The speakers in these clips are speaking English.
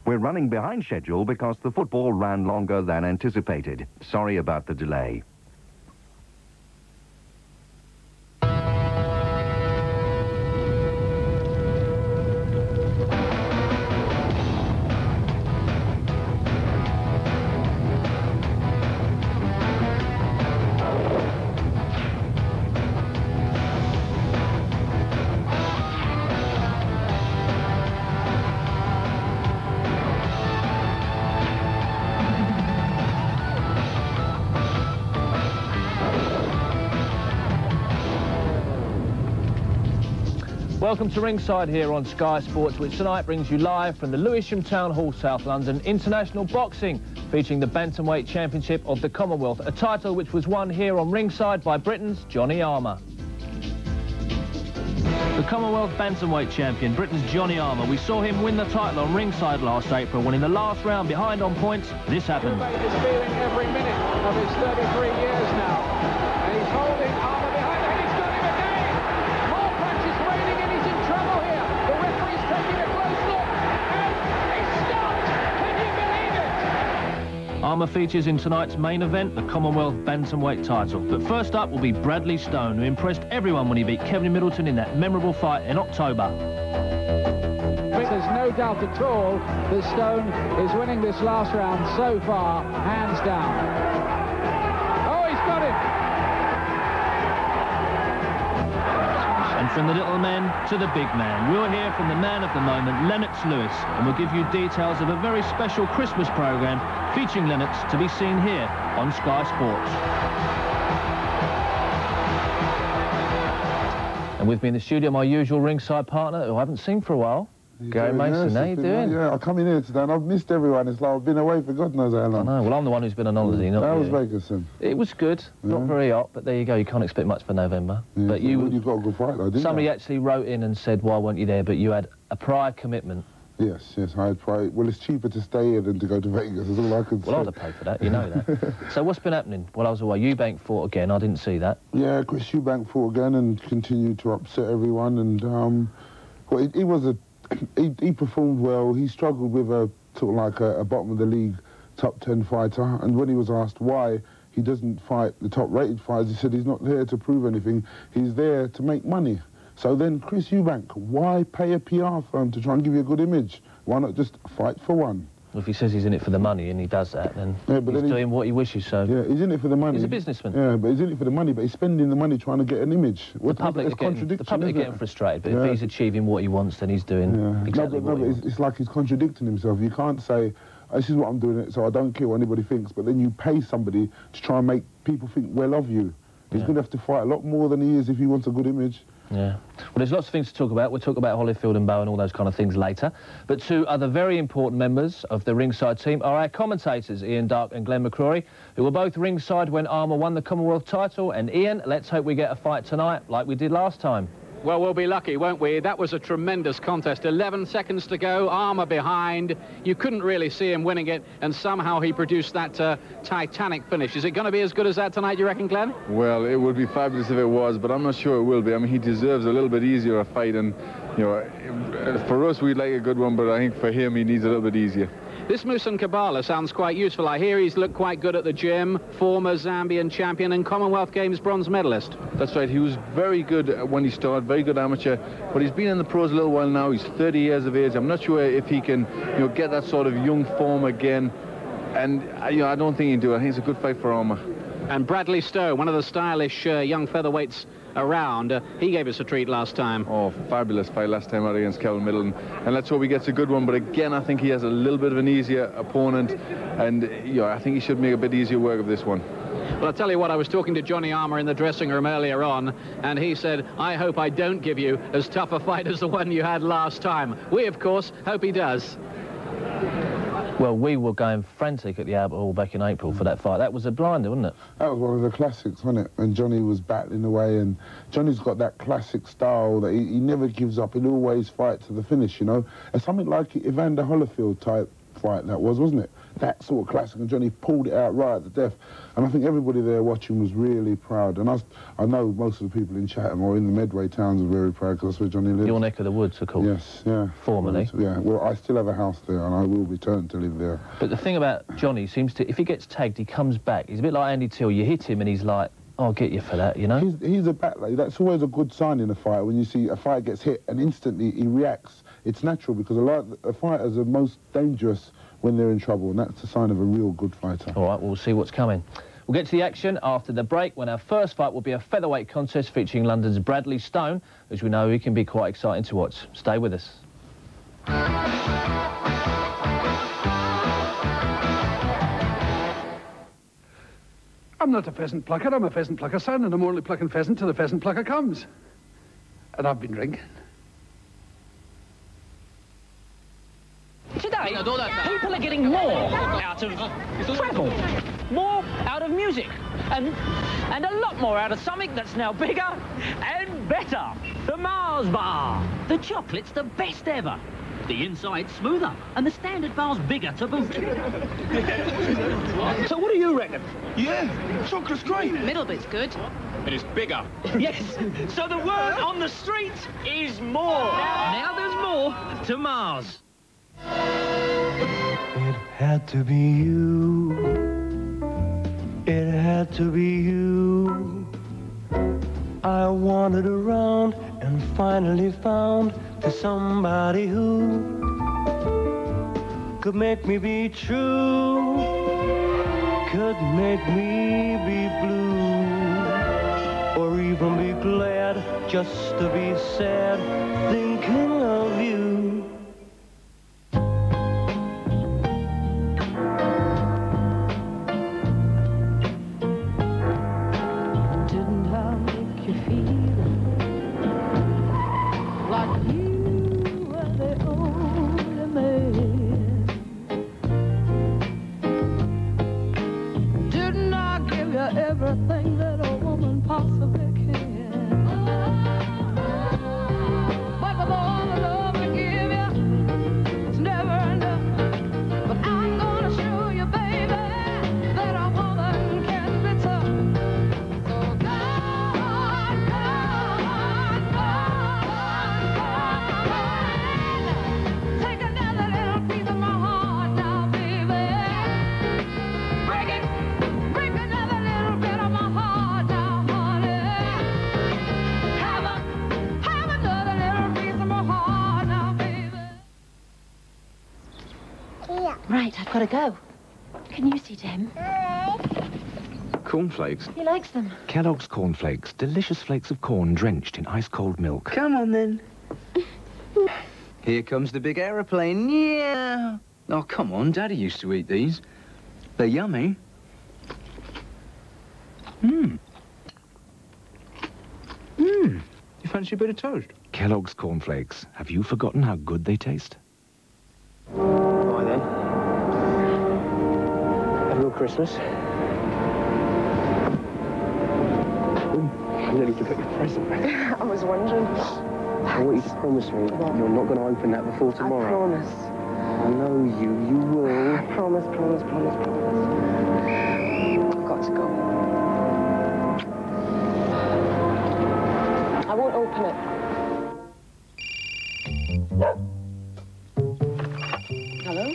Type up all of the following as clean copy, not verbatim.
We're running behind schedule because the football ran longer than anticipated. Sorry about the delay. Welcome to Ringside here on Sky Sports, which tonight brings you live from the Lewisham Town Hall, South London, international boxing, featuring the Bantamweight Championship of the Commonwealth, a title which was won here on Ringside by Britain's Johnny Armour. The Commonwealth Bantamweight champion, Britain's Johnny Armour. We saw him win the title on Ringside last April when in the last round, behind on points, this happened. He's feeling every minute of his 33 years now. And he's holding Armour behind him. He's got him again. More punches raining and he's in trouble here. The referee's taking a close look. And he's stopped. Can you believe it? Armour features in tonight's main event, the Commonwealth Bantamweight title. But first up will be Bradley Stone, who impressed everyone when he beat Kevin Middleton in that memorable fight in October. There's no doubt at all that Stone is winning this last round so far, hands down. Oh, he's got him! And from the little man to the big man, we'll hear from the man of the moment, Lennox Lewis, and we'll give you details of a very special Christmas programme featuring Lennox to be seen here on Sky Sports. And with me in the studio, my usual ringside partner, who I haven't seen for a while, Gary Mason. How you doing? Yeah, I come in here today and I've missed everyone. It's like I've been away for God knows how long. I know. Well, I'm the one who's been on holiday, not you. How was Vegas then? It was good. Not very hot, but there you go. You can't expect much for November. Yeah, but you got a good fight though, didn't you? Somebody actually wrote in and said, why weren't you there? But you had a prior commitment. Yes, I had prior. Well, it's cheaper to stay here than to go to Vegas, is all I could say. Well, I'd have paid for that, you know that. So what's been happening while I was away? Eubank fought again. I didn't see that. Yeah, Chris Eubank fought again and continued to upset everyone. And, well, he was a... He performed well. He struggled with a sort of like a bottom of the league top 10 fighter, and when he was asked why he doesn't fight the top rated fighters, he said he's not there to prove anything, he's there to make money. So then Chris Eubank, why pay a PR firm to try and give you a good image? Why not just fight for one? Well, if he says he's in it for the money and he does that, then he's doing what he wishes, so... Yeah, he's in it for the money. He's a businessman. Yeah, but he's in it for the money, but he's spending the money trying to get an image. The public are getting frustrated, but if he's achieving what he wants, then he's doing exactly what he wants. It's like he's contradicting himself. You can't say, this is what I'm doing, so I don't care what anybody thinks, but then you pay somebody to try and make people think well of you. He's going to have to fight a lot more than he is if he wants a good image. Yeah. Well, there's lots of things to talk about. We'll talk about Holyfield and Bowe and all those kind of things later. But two other very important members of the ringside team are our commentators, Ian Darke and Glenn McCrory, who were both ringside when Armour won the Commonwealth title. And Ian, let's hope we get a fight tonight like we did last time. Well, we'll be lucky, won't we? That was a tremendous contest. 11 seconds to go, Armour behind. You couldn't really see him winning it, and somehow he produced that titanic finish. Is it going to be as good as that tonight, you reckon, Glenn? Well, it would be fabulous if it was, but I'm not sure it will be. I mean, he deserves a little bit easier a fight, and, you know, for us, we'd like a good one, but I think for him, he needs a little bit easier. This Musankabala sounds quite useful. I hear he's looked quite good at the gym, former Zambian champion and Commonwealth Games bronze medalist. That's right. He was very good when he started, very good amateur, but he's been in the pros a little while now. He's 30 years of age. I'm not sure if he can, you know, get that sort of young form again. And, you know, I don't think he can do it. I think it's a good fight for Armour. And Bradley Stone, one of the stylish young featherweights around, he gave us a treat last time. Oh, fabulous fight last time out against Kevin Middleton. And let's hope he gets a good one. But again, I think he has a little bit of an easier opponent. And, you know, I think he should make a bit easier work of this one. Well, I'll tell you what, I was talking to Johnny Armour in the dressing room earlier on, and he said, I hope I don't give you as tough a fight as the one you had last time. We, of course, hope he does. Well, we were going frantic at the Albert Hall back in April for that fight. That was a blinder, wasn't it? That was one of the classics, wasn't it? And Johnny was battling away, and Johnny's got that classic style that he never gives up. He'll always fight to the finish, you know? It's something like Evander Holyfield type fight that was, wasn't it? that sort of classic, and Johnny pulled it out right at the death. And I think everybody there watching was really proud. And I know most of the people in Chatham or in the Medway towns are very proud, because that's where Johnny lives. Your neck of the woods, of course. Yes, yeah. Formerly. Yeah, well, I still have a house there, and I will return to live there. But the thing about Johnny seems to, if he gets tagged, he comes back. He's a bit like Andy Till. You hit him and he's like, I'll get you for that, you know? He's a battler. That's always a good sign in a fight, when you see a fighter gets hit and instantly he reacts. It's natural, because a lot of fighters are most dangerous when they're in trouble, and that's a sign of a real good fighter. All right, we'll see what's coming. We'll get to the action after the break, when our first fight will be a featherweight contest featuring London's Bradley Stone. As we know, he can be quite exciting to watch. Stay with us. I'm not a pheasant plucker, I'm a pheasant plucker son, and I'm only plucking pheasant till the pheasant plucker comes. And I've been drinking. Today, people are getting more out of travel, more out of music, and a lot more out of something that's now bigger and better. The Mars Bar. The chocolate's the best ever. The inside's smoother, and the standard bar's bigger to boot. So what do you reckon? Yeah, chocolate's great. Middle bit's good. And it's bigger. Yes, so the word on the street is more. Now there's more to Mars. It had to be you. It had to be you. I wandered around and finally found somebody who could make me be true, could make me be blue, or even be glad just to be sad thinking of you. Everything that a woman possibly can. But with all the love I give you, it's never enough. But I'm gonna show you, baby, that a woman can be tough. So come on, take another little piece of my heart now, baby. Break it, break another little bit of my heart now, honey. Have another little piece of my heart now, baby. Right, I've got to go. Can you see to him? Cornflakes? He likes them. Kellogg's cornflakes. Delicious flakes of corn drenched in ice-cold milk. Come on, then. Here comes the big aeroplane. Yeah. Oh, come on. Daddy used to eat these. They're yummy. Mmm. Mmm. You fancy a bit of toast? Kellogg's cornflakes. Have you forgotten how good they taste? Bye then. Have a good Christmas. I nearly forgot your present. I was wondering. I want you to promise me that you're not going to open that before tomorrow. I promise. I know you will. I promise, promise, promise, promise. I've got to go. I won't open it. Hello?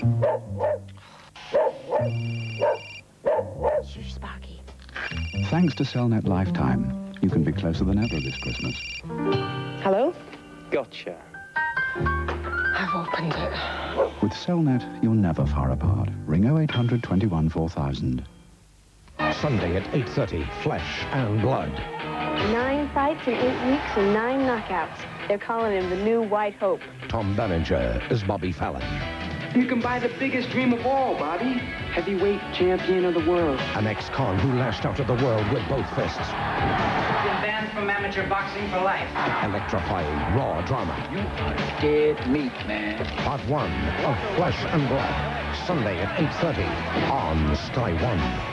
Shush, Sparky. Thanks to Cellnet Lifetime, you can be closer than ever this Christmas. Hello? Gotcha. I've opened it. With Cellnet, you're never far apart. Ring 0800 21 4000. Sunday at 8:30, Flesh and Blood. 9 fights in 8 weeks and 9 knockouts. They're calling him the new White Hope. Tom Berenger as Bobby Fallon. You can buy the biggest dream of all, Bobby. Heavyweight champion of the world. An ex-con who lashed out at the world with both fists. Been banned from amateur boxing for life. Electrifying raw drama. You are dead meat, man. Part 1 of Flesh and Blood. Sunday at 8:30 on Sky One.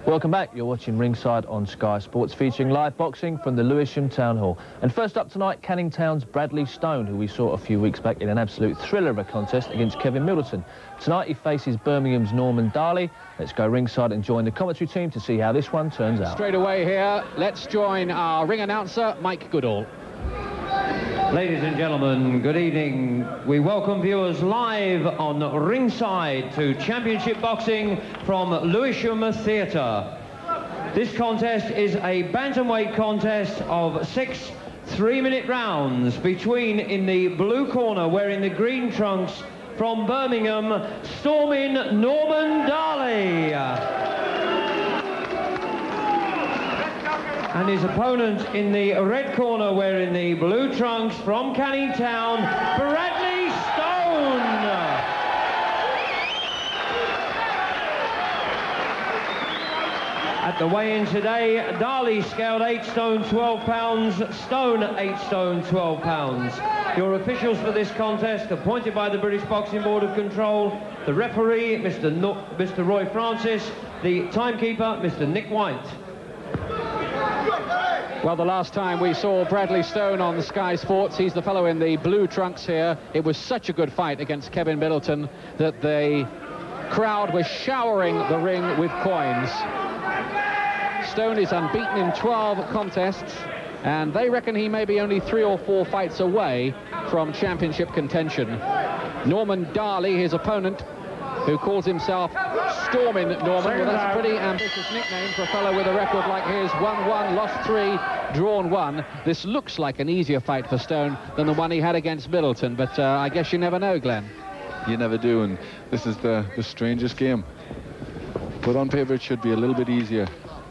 Welcome back. You're watching Ringside on Sky Sports, featuring live boxing from the Lewisham Town Hall. And first up tonight, Canning Town's Bradley Stone, who we saw a few weeks back in an absolute thriller of a contest against Kevin Middleton. Tonight he faces Birmingham's Norman Dhalie. Let's go ringside and join the commentary team to see how this one turns out. Straight away here, let's join our ring announcer, Mike Goodall. Ladies and gentlemen, good evening. We welcome viewers live on Ringside to Championship Boxing from Lewisham Theatre. This contest is a bantamweight contest of 6 3-minute rounds between, in the blue corner, wearing the green trunks, from Birmingham, storming Norman Dhalie. And his opponent in the red corner, wearing the blue trunks, from Canning Town, Bradley Stone. At the weigh-in today, Dhalie scaled 8 stone 12 pounds, Stone 8 stone 12 pounds. Your officials for this contest, appointed by the British Boxing Board of Control, the referee, Mr. Roy Francis, the timekeeper, Mr. Nick White. Well, the last time we saw Bradley Stone on the Sky Sports, he's the fellow in the blue trunks here. It was such a good fight against Kevin Middleton that the crowd was showering the ring with coins. Stone is unbeaten in 12 contests, and they reckon he may be only 3 or 4 fights away from championship contention. Norman Dhalie, his opponent, who calls himself Stormin' Norman. Well, that's a pretty ambitious nickname for a fellow with a record like his. 1-1, lost 3, drawn 1. This looks like an easier fight for Stone than the one he had against Middleton, but I guess you never know, Glenn. You never do, and this is the strangest game. But on paper it should be a little bit easier.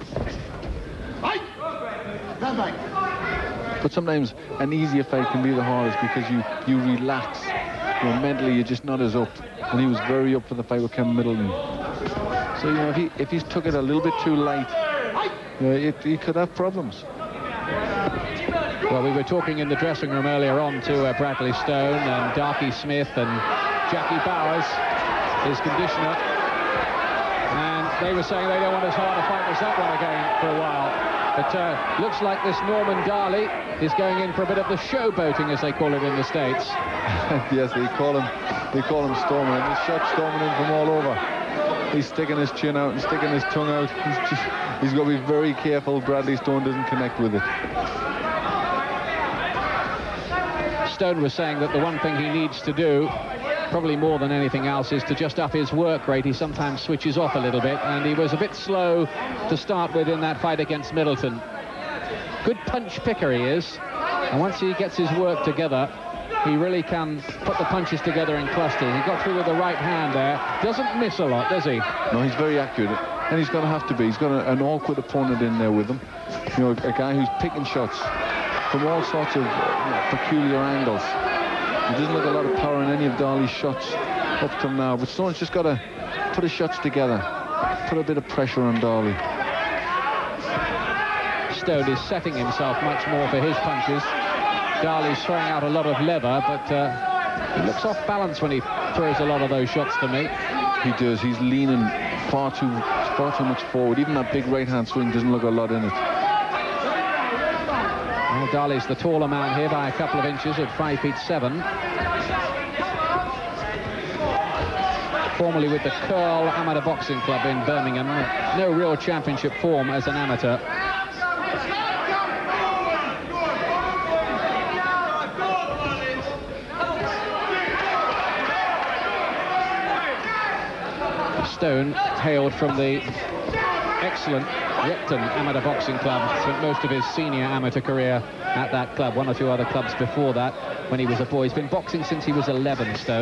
But sometimes an easier fight can be the hardest because you relax. You know, mentally you're just not as up. And he was very up for the fight with Kevin Middleton. So, you know, if he's took it a little bit too light, you know, he could have problems. Well, we were talking in the dressing room earlier on to Bradley Stone and Darky Smith and Jackie Bowers, his conditioner. And they were saying they don't want as hard a fight as that one again for a while. But looks like this Norman Dhalie is going in for a bit of the showboating, as they call it in the States. Yes, they call him Stormer, and he's shot storming in from all over. He's sticking his chin out and sticking his tongue out. He's got to be very careful Bradley Stone doesn't connect with it. Stone was saying that the one thing he needs to do, probably more than anything else, is to just up his work rate. He sometimes switches off a little bit, and he was a bit slow to start with in that fight against Middleton. Good punch picker he is, and once he gets his work together, he really can put the punches together in clusters. He got through with the right hand there. Doesn't miss a lot, does he? No, he's very accurate, and he's going to have to be. He's got an awkward opponent in there with him. You know, a guy who's picking shots from all sorts of peculiar angles. He doesn't look a lot of power in any of Dhalie's shots up till now, but Stone's just got to put his shots together, put a bit of pressure on Dhalie. Stone is setting himself much more for his punches. Dhalie's throwing out a lot of leather, but he looks off balance when he throws a lot of those shots to me. He does. He's leaning far too much forward. Even that big right-hand swing doesn't look a lot in it. Well, Dhalie's the taller man here by a couple of inches at 5'7". Formerly with the Curl Amateur Boxing Club in Birmingham. No real championship form as an amateur. Stone hailed from the excellent Repton Amateur Boxing Club, spent most of his senior amateur career at that club, 1 or 2 other clubs before that when he was a boy. He's been boxing since he was 11, Stone.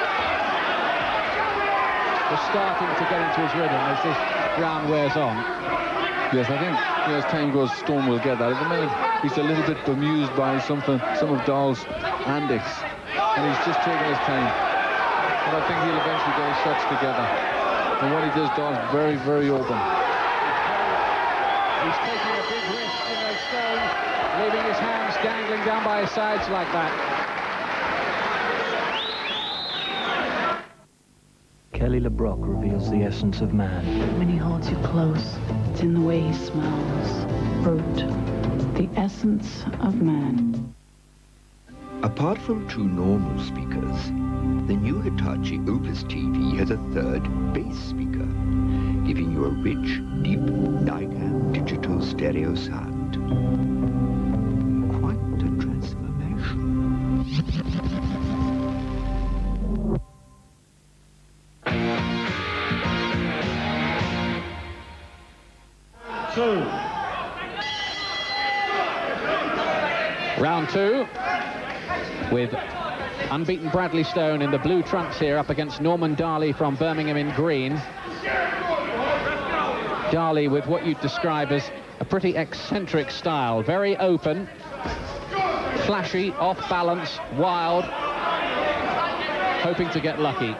Just starting to get into his rhythm as this round wears on. Yes, I think as time goes, Stone will get that. At the minute, he's a little bit bemused by some of Dhalie's antics, and he's just taking his time. But I think he'll eventually get his shots together. And what he does, Dhalie's very, very open. He's taking a big risk, you know, Stone, leaving his hands dangling down by his sides like that. Shelley LeBrock reveals the essence of man. When he holds you close, it's in the way he smells. Fruit, the essence of man. Apart from two normal speakers, the new Hitachi Opus TV has a third bass speaker, giving you a rich, deep, NICAM digital stereo sound. Quite a transformation. Round two, with unbeaten Bradley Stone in the blue trunks here up against Norman Dhalie from Birmingham in green. Dhalie with what you'd describe as a pretty eccentric style, very open, flashy, off balance, wild, hoping to get lucky.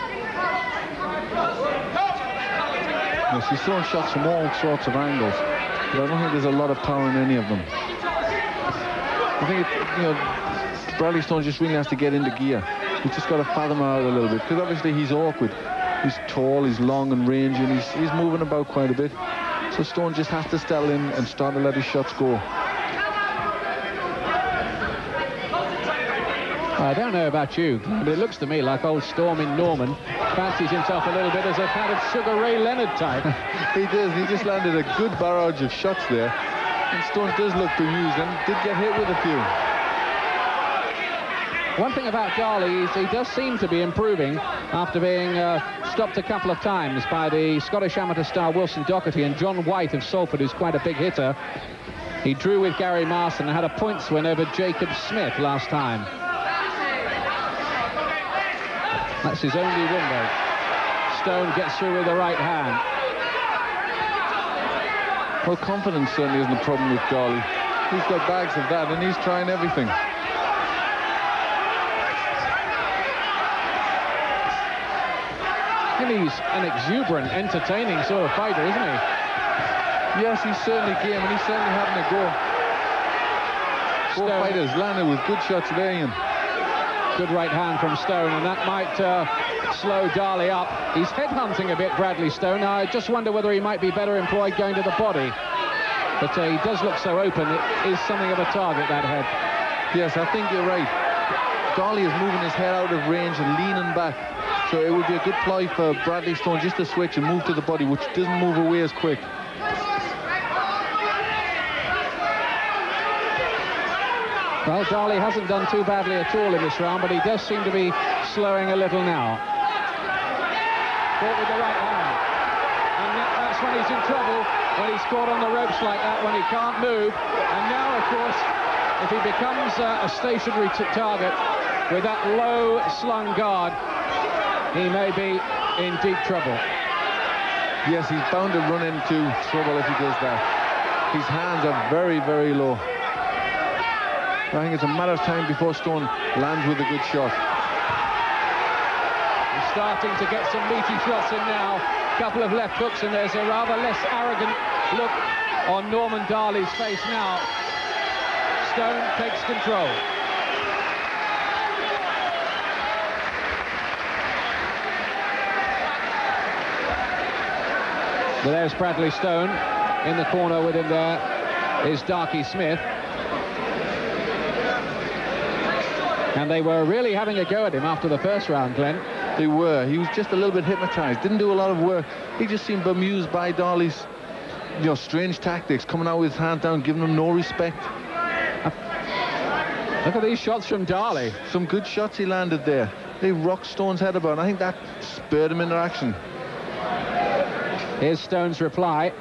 Yes, he's throwing shots from all sorts of angles, but I don't think there's a lot of power in any of them. I think, Bradley Stone just really has to get into gear. He's just got to fathom her out a little bit, because obviously he's awkward. He's tall, he's long and rangy, and he's moving about quite a bit. So Stone just has to settle in and start to let his shots go. I don't know about you, but it looks to me like old Storm in Norman fancies himself a little bit as a kind of Sugar Ray Leonard type. He does. He just landed a good barrage of shots there. And Stone does look bemused and did get hit with a few. One thing about Dhalie is he does seem to be improving after being stopped a couple of times by the Scottish amateur star Wilson Docherty and John White of Salford, who's quite a big hitter. He drew with Gary Marston and had a points win over Jacob Smith last time. That's his only win, though. Stone gets through with the right hand. Well, confidence certainly isn't a problem with Dhalie. He's got bags of that, and he's trying everything. And he's an exuberant, entertaining sort of fighter, isn't he? Yes, he's certainly game, and he's certainly having a go. Both fighters landed with good shots there, Ian. Good right hand from Stone, and that might slow Dhalie up. He's headhunting a bit, Bradley Stone. I just wonder whether he might be better employed going to the body. But he does look so open. It is something of a target, that head. Yes, I think you're right. Dhalie is moving his head out of range and leaning back. So it would be a good ploy for Bradley Stone just to switch and move to the body, which doesn't move away as quick. Well, Dhalie hasn't done too badly at all in this round, but he does seem to be slowing a little now. Caught with the right hand. And that's when he's in trouble, when he's caught on the ropes like that, when he can't move. And now, of course, if he becomes a stationary target with that low slung guard, he may be in deep trouble. Yes, he's bound to run into trouble if he does that. His hands are very, very low. I think it's a matter of time before Stone lands with a good shot. He's starting to get some meaty shots in now. A couple of left hooks, and there's a rather less arrogant look on Norman Dhalie's face now. Stone takes control. But there's Bradley Stone. In the corner with him there is Darky Smith. And they were really having a go at him after the first round, Glenn. They were. He was just a little bit hypnotized. Didn't do a lot of work. He just seemed bemused by Dhalie's, strange tactics, coming out with his hands down, giving him no respect. Look at these shots from Dhalie. Some good shots he landed there. They rocked Stone's head about, and I think that spurred him into action. Here's Stone's reply.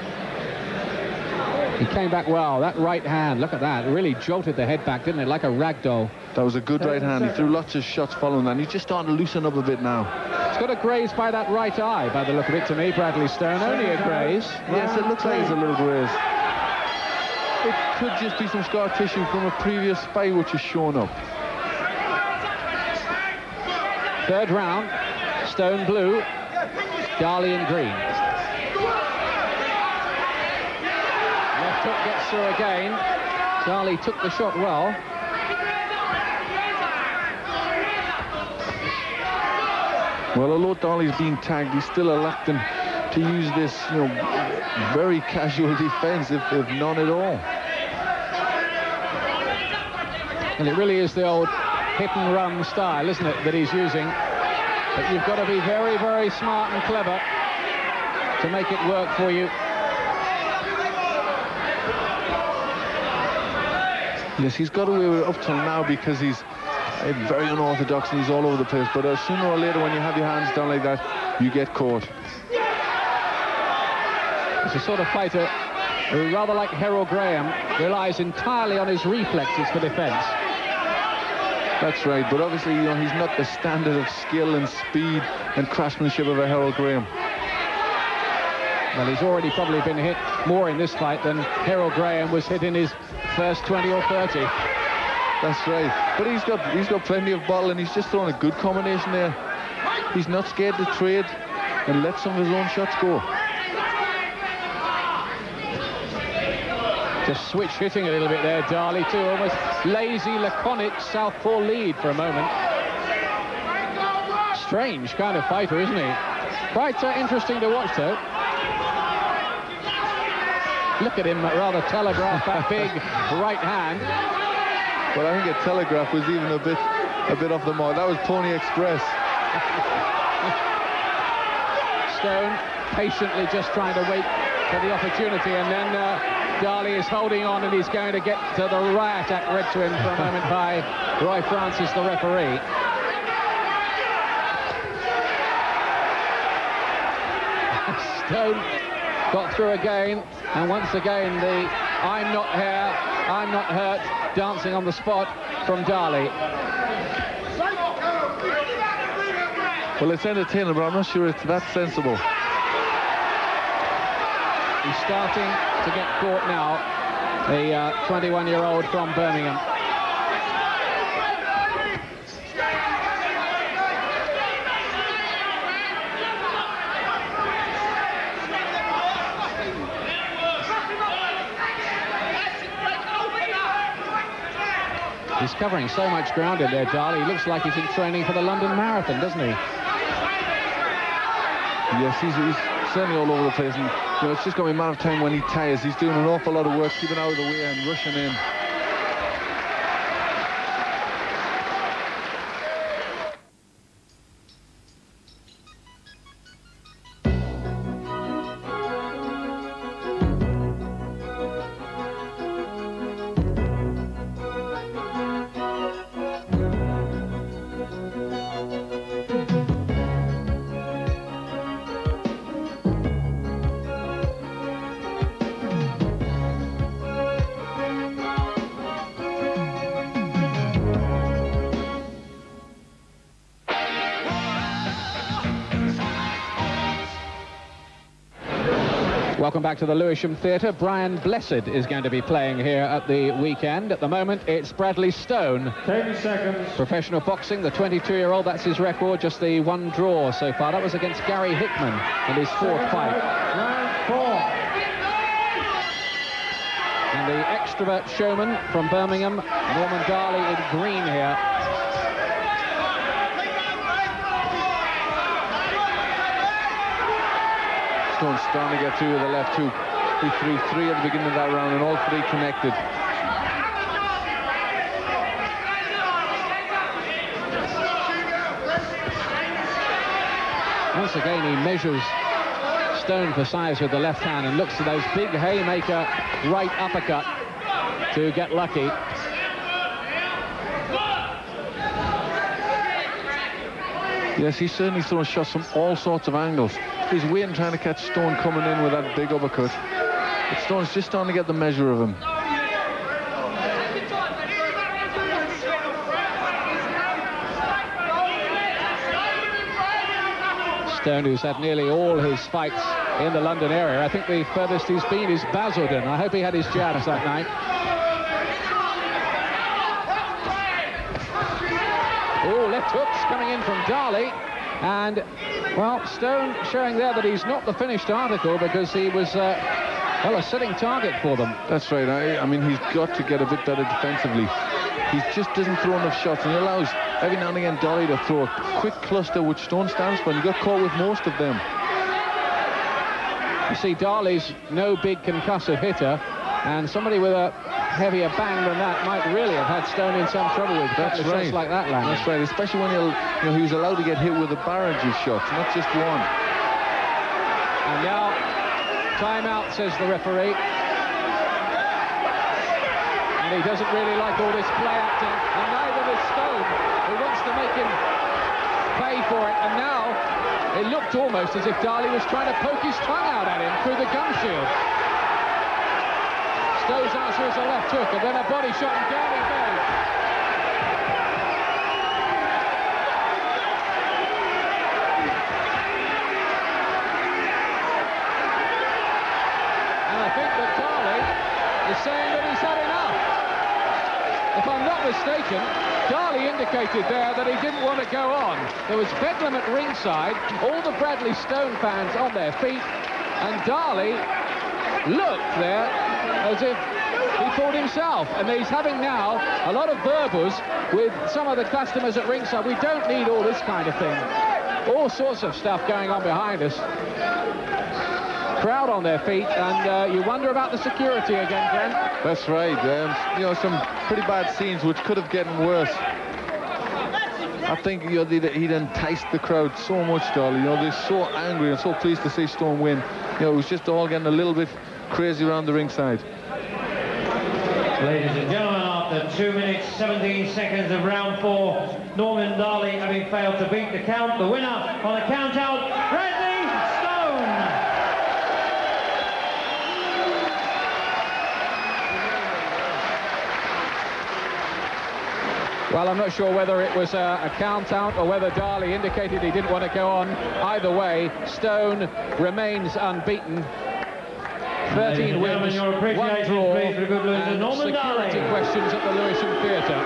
He came back well. That right hand, look at that. It really jolted the head back, didn't it? Like a rag doll. That was a good right hand. He threw lots of shots following that, and he's just starting to loosen up a bit now. He's got a graze by that right eye, by the look of it to me, Bradley Stone. Only a graze. Yes, it looks like it's a little graze. It could just be some scar tissue from a previous fight which has shown up. Third round. Stone blue. Dhalie in green. Left hook gets through again. Dhalie took the shot well. Well, although Dhalie's being tagged, he's still electing to use this, you know, very casual defence, if none at all. And it really is the old hit-and-run style, isn't it, that he's using? But you've got to be very, very smart and clever to make it work for you. Yes, he's got away with it up till now because he's very unorthodox and he's all over the place. But sooner or later, when you have your hands down like that, you get caught. It's a sort of fighter who, rather like Harold Graham, relies entirely on his reflexes for defence. That's right, but obviously, you know, he's not the standard of skill and speed and craftsmanship of a Harold Graham. Well, he's already probably been hit more in this fight than Harold Graham was hit in his first 20 or 30. That's right, but he's got plenty of bottle, and he's just throwing a good combination there. He's not scared to trade and let some of his own shots go. Just switch hitting a little bit there, Dhalie, too. Almost lazy, laconic southpaw lead for a moment. Strange kind of fighter, isn't he? Quite interesting to watch, though. Look at him rather telegraph that big right hand. But I think a telegraph was even a bit off the mark. That was Pony Express. Stone patiently just trying to wait for the opportunity, and then Dhalie is holding on, and he's going to get the riot act read to him for a moment by Roy Francis, the referee. Stone got through again, and once again the I'm not here, I'm not hurt dancing on the spot from Dhalie. Well, it's entertaining, but I'm not sure it's that sensible. He's starting to get caught now, the 21-year-old from Birmingham. He's covering so much ground in there, Dhalie. He looks like he's in training for the London Marathon, doesn't he? Yes, he's certainly all over the place, and you know, it's just going to be a matter of time when he tires. He's doing an awful lot of work, keeping out of the way and rushing in. Welcome back to the Lewisham Theatre. Brian Blessed is going to be playing here at the weekend. At the moment, it's Bradley Stone. 10 seconds. Professional boxing, the 22-year-old, that's his record, just the one draw so far. That was against Gary Hickman in his fourth fight. Round 4. And the extrovert showman from Birmingham, Norman Dhalie, in green here. Stone's starting to get through with the left hook. He threw 3 at the beginning of that round, and all 3 connected. Once again, he measures Stone for size with the left hand and looks for those big haymaker right uppercut to get lucky. Yes, he's certainly throwing shots from all sorts of angles. He's waiting, trying to catch Stone coming in with that big uppercut. But Stone's just starting to get the measure of him. Stone, who's had nearly all his fights in the London area. I think the furthest he's been is Basildon. I hope he had his jabs that night. Oh, left hooks coming in from Dhalie. And, well, Stone showing there that he's not the finished article because he was, well, a sitting target for them. That's right. I mean, he's got to get a bit better defensively. he just doesn't throw enough shots, and he allows every now and again Dhalie to throw a quick cluster, which Stone stands for, and he got caught with most of them. You see, Dhalie's no big concussive hitter, and somebody with a heavier bang than that might really have had Stone in some trouble with. That's right. Shots like that landing. That's right, especially when he was allowed to get hit with a barrage of shots, not just one. And now, timeout, says the referee. And he doesn't really like all this play acting, and neither does Stone, who wants to make him pay for it. And now, it looked almost as if Dhalie was trying to poke his tongue out at him through the gum shield. Stone's answer is a left hook, and then a body shot, and down he goes. And I think that Dhalie is saying that he's had enough. If I'm not mistaken, Dhalie indicated there that he didn't want to go on. There was bedlam at ringside, all the Bradley Stone fans on their feet, and Dhalie looked there as if he thought himself. And he's having now a lot of verbals with some of the customers at ringside. We don't need all this kind of thing. All sorts of stuff going on behind us. Crowd on their feet, and you wonder about the security again, Glenn. That's right. You know, some pretty bad scenes which could have gotten worse. I think he'd enticed the crowd so much, Dhalie. You know, they're so angry and so pleased to see Stone win. You know, it was just all getting a little bit crazy around the ringside. Ladies and gentlemen, after 2 minutes 17 seconds of round 4, Norman Dhalie having failed to beat the count, the winner on the count out, Bradley Stone. Well, I'm not sure whether it was a count-out or whether Dhalie indicated he didn't want to go on. Either way, Stone remains unbeaten. 13 wins, 1 draw, and security questions at the Lewisham Theatre.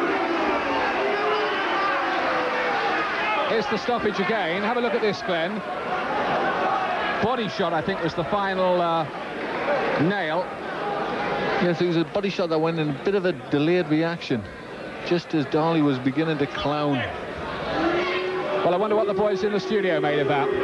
Here's the stoppage again. Have a look at this, Glenn. Body shot, I think, was the final nail. Yes, it was a body shot that went in a bit of a delayed reaction, just as Dhalie was beginning to clown. Well, I wonder what the boys in the studio made of that.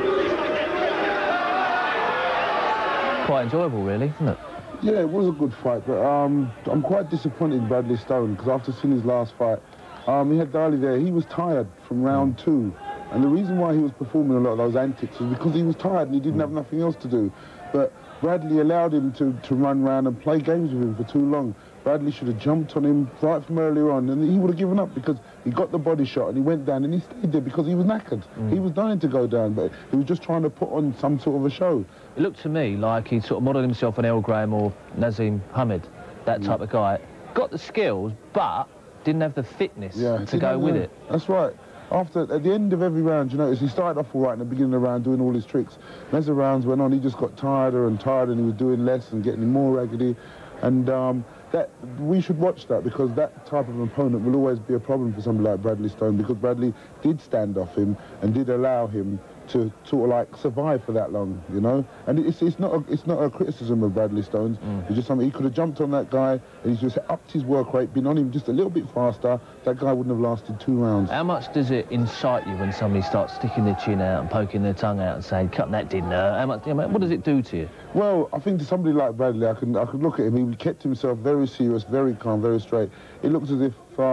Quite enjoyable, really, isn't it? Yeah, it was a good fight, but I'm quite disappointed in Bradley Stone, because after seeing his last fight, he had Dhalie there. He was tired from round 2, and the reason why he was performing a lot of those antics was because he was tired and he didn't have nothing else to do. But Bradley allowed him to run around and play games with him for too long. Bradley should have jumped on him right from earlier on, and he would have given up, because he got the body shot and he went down, and he stayed there because he was knackered. He was dying to go down, but he was just trying to put on some sort of a show. It looked to me like he sort of modelled himself on El Graham or Nazim Hamid, that type of guy. Got the skills, but didn't have the fitness to go with it. That's right. At the end of every round, you notice he started off all right in the beginning of the round doing all his tricks. And as the rounds went on, he just got tireder and tireder, and he was doing less and getting more raggedy. And we should watch that, because that type of opponent will always be a problem for somebody like Bradley Stone, because Bradley did stand off him and did allow him to sort of like survive for that long, you know. And it's not a criticism of Bradley Stone's. It's just something he could have jumped on that guy, and he's just upped his work rate, been on him just a little bit faster. That guy wouldn't have lasted 2 rounds. How much does it incite you when somebody starts sticking their chin out and poking their tongue out and saying, "Cut, that didn't hurt"? How much? What does it do to you? Well, I think to somebody like Bradley, I could look at him. He kept himself very serious, very calm, very straight. It looks as if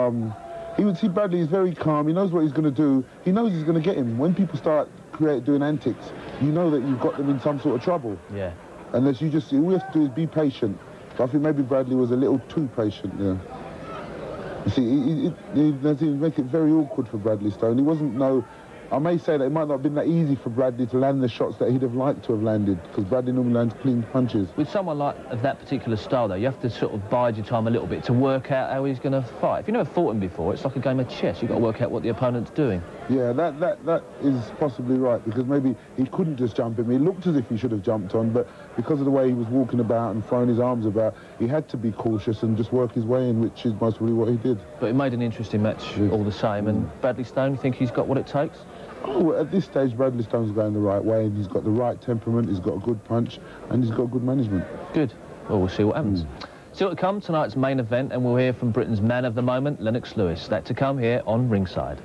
he would see Bradley is very calm. He knows what he's going to do. He knows he's going to get him. When people start doing antics, you know that you've got them in some sort of trouble. Yeah. Unless all you have to do is be patient. But I think maybe Bradley was a little too patient, yeah. You see, he make it very awkward for Bradley Stone. He wasn't I may say that it might not have been that easy for Bradley to land the shots that he'd have liked to have landed, because Bradley normally lands clean punches. With someone of that particular style, though, you have to sort of bide your time a little bit to work out how he's going to fight. If you've never fought him before, it's like a game of chess. You've got to work out what the opponent's doing. Yeah, that is possibly right, because maybe he couldn't just jump him. He looked as if he should have jumped on, but because of the way he was walking about and throwing his arms about, he had to be cautious and just work his way in, which is most probably what he did. But it made an interesting match all the same, and Bradley Stone, you think he's got what it takes? Oh, at this stage, Bradley Stone's going the right way, and he's got the right temperament, he's got a good punch, and he's got good management. Good. Well, we'll see what happens. Still to come, tonight's main event, and we'll hear from Britain's man of the moment, Lennox Lewis. That to come here on Ringside.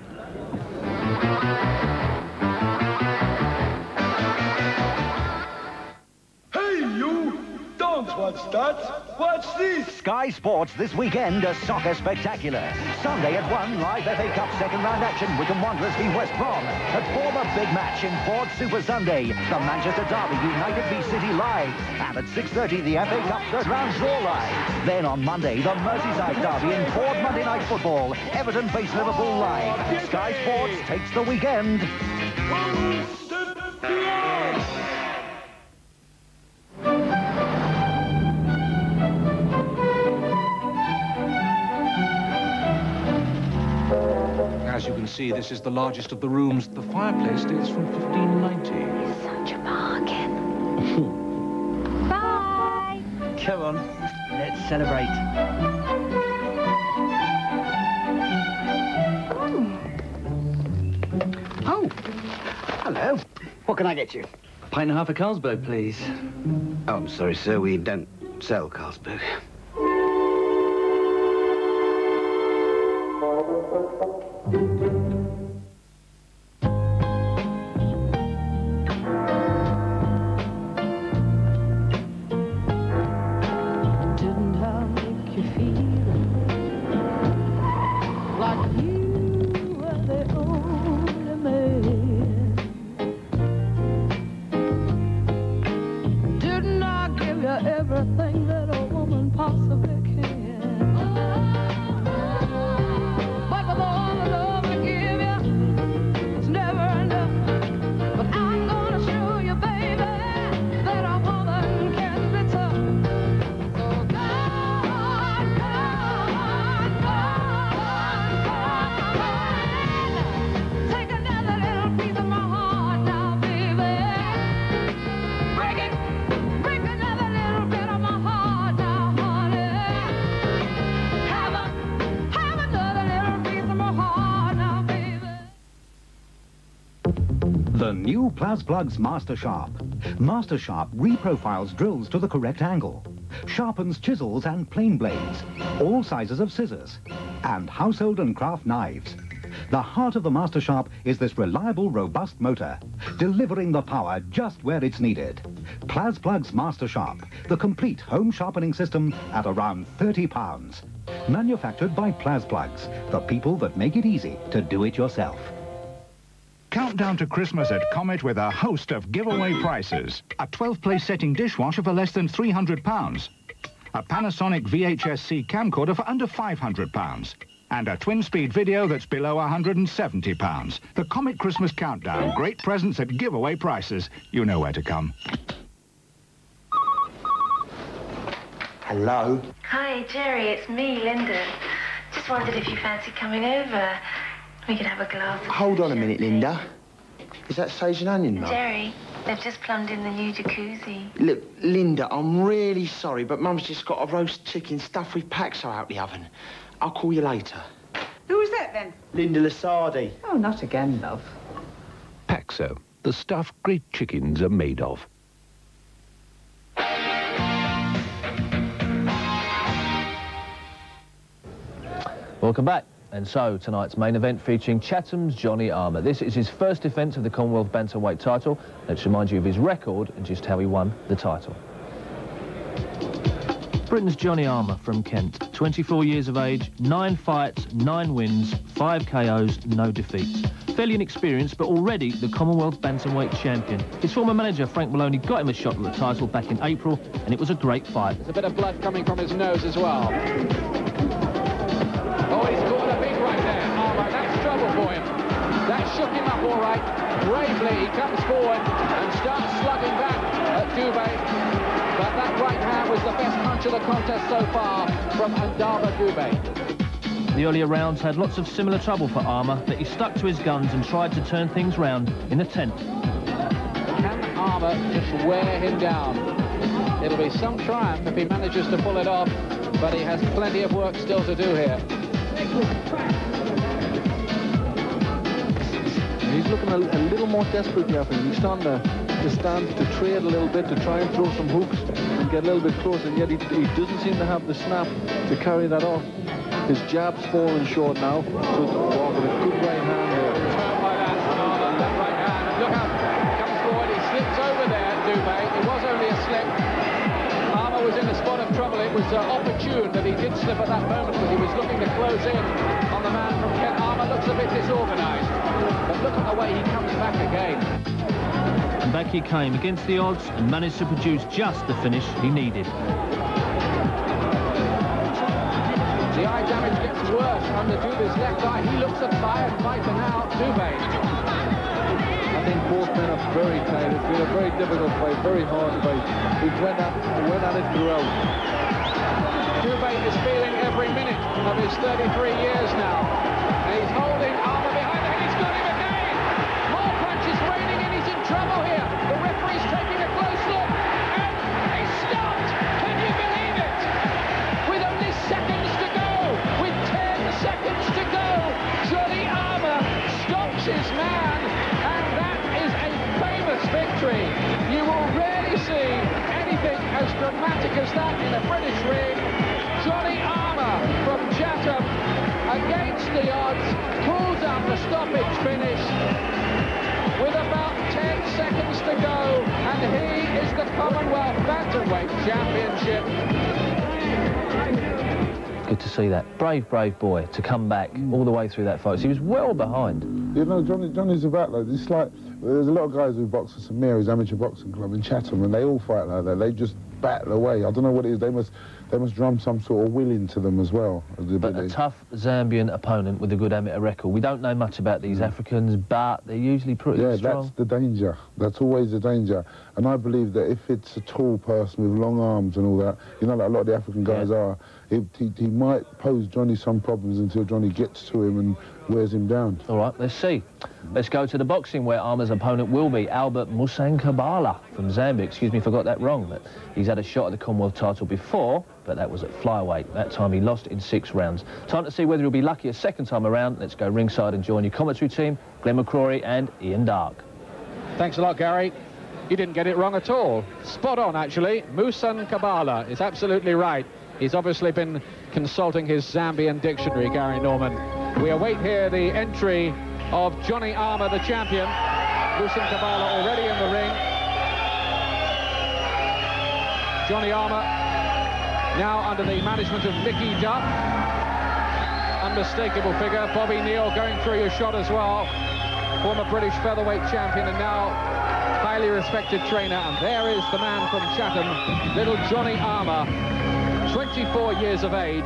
Hey, you! Don't watch that! Watch this! Sky Sports this weekend, a soccer spectacular. Sunday at 1, live FA Cup second round action, Wycombe Wanderers v West Brom. At 4, the big match in Ford Super Sunday, the Manchester Derby United v City live. And at 6:30, the FA Cup third round draw live. Then on Monday, the Merseyside Derby in Ford Monday Night Football. Everton face Liverpool live. Sky Sports takes the weekend. As you can see, this is the largest of the rooms. The fireplace dates from 1590. Such a bargain. Bye. Come on, let's celebrate. Oh, hello. What can I get you? Pint and a half of Carlsberg, please. Oh, I'm sorry, sir. We don't sell Carlsberg. Didn't I make you feel like you were the only man? Didn't I give you everything that a woman possibly can? But with all the love I give you, it's never enough. But I'm gonna show you, baby, that a woman can be tough. The new Plasplug's Master Sharp. Master Sharp reprofiles drills to the correct angle, sharpens chisels and plane blades, all sizes of scissors, and household and craft knives. The heart of the Master Sharp is this reliable, robust motor, delivering the power just where it's needed. Plasplug's Master Sharp, the complete home sharpening system at around £30. Manufactured by Plasplugs, the people that make it easy to do it yourself. Countdown to Christmas at Comet with a host of giveaway prices. A 12-place setting dishwasher for less than £300. A Panasonic VHS-C camcorder for under £500. And a twin-speed video that's below £170. The Comet Christmas Countdown. Great presents at giveaway prices. You know where to come. Hello? Hi, Jerry, it's me, Linda. Just wondered if you fancy coming over. We could have a glass of... Hold on a minute, Linda. Is that sage and onion, Mum? Jerry, they've just plumbed in the new jacuzzi. Look, Linda, I'm really sorry, but Mum's just got a roast chicken stuffed with Paxo out the oven. I'll call you later. Who was that, then? Linda Lasardi. Oh, not again, love. Paxo, the stuff great chickens are made of. Welcome back. And so, tonight's main event featuring Chatham's Johnny Armour. This is his first defence of the Commonwealth Bantamweight title. Let's remind you of his record and just how he won the title. Britain's Johnny Armour from Kent. 24 years of age, 9 fights, 9 wins, 5 KOs, no defeats. Fairly inexperienced, but already the Commonwealth Bantamweight champion. His former manager, Frank Maloney, got him a shot at the title back in April, and it was a great fight. There's a bit of blood coming from his nose as well. Oh, he's caught a big right there. Armour, that's trouble for him. That shook him up all right. Bravely, he comes forward and starts slugging back at Dubé. But that right hand was the best punch of the contest so far from Ndaba Dubé. The earlier rounds had lots of similar trouble for Armour, but he stuck to his guns and tried to turn things round in the 10th. Can Armour just wear him down? It'll be some triumph if he manages to pull it off, but he has plenty of work still to do here. He's looking a little more desperate now. He's starting to stand, to trade a little bit, to try and throw some hooks. get a little bit closer, and yet he doesn't seem to have the snap to carry that off. His jab's fallen short now, so Walker with a good right hand there. Left right hand, and look out, comes forward, he slips over there, Dubé. It was only a slip. Armour was in a spot of trouble. It was opportune that he did slip at that moment, because he was looking to close in on the man from Kent. Armour looks a bit disorganised, but look at the way he comes back again. And back he came against the odds and managed to produce just the finish he needed. The eye damage gets worse under Dubé's left eye. He looks a tired fighter now, Dubé. I think both men are very tired. It's been a very difficult fight, very hard fight. We've went at it throughout. Dubé is feeling every minute of his 33 years now. And he's holding Armour behind him. He's got him again. More punches raining and he's in trouble here. The referee's taking a close look. And he's stopped. Can you believe it? With only seconds to go. With 10 seconds to go. Johnny Armour stops his man. And that is a famous victory. You will rarely see anything as dramatic as that in a British ring. Johnny Armour from Chatham, against the odds, pulls out the stoppage finish with about 10 seconds to go, and he is the Commonwealth Bantamweight Championship. Good to see that. Brave, brave boy to come back all the way through that fight. So he was well behind. You know, Johnny's a battler. It's like, there's a lot of guys who box at St Mary's Amateur Boxing Club in Chatham, and they all fight like that. They just battle away. I don't know what it is. They must drum some sort of will into them as well. But a tough Zambian opponent with a good amateur record. We don't know much about these Africans, but they're usually pretty strong. Yeah, that's the danger. That's always the danger. And I believe that if it's a tall person with long arms and all that, you know, like a lot of the African guys are, he might pose Johnny some problems until Johnny gets to him and wears him down. All right, let's see. Let's go to the boxing, where Armour's opponent will be Albert Musankabala from Zambia. Excuse me if I got that wrong, but he's had a shot at the Commonwealth title before, but that was at flyweight. That time he lost in 6 rounds. Time to see whether he'll be lucky a second time around. Let's go ringside and join your commentary team, Glenn McCrory and Ian Dark. Thanks a lot, Gary. You didn't get it wrong at all. Spot on, actually. Musankabala is absolutely right. He's obviously been consulting his Zambian dictionary, Gary Norman. We await here the entry of Johnny Armour, the champion. Musankabala already in the ring. Johnny Armour now under the management of Mickey Duff. Unmistakable figure. Bobby Neal going through your shot as well. Former British featherweight champion and now highly respected trainer. And there is the man from Chatham, little Johnny Armour, 24 years of age.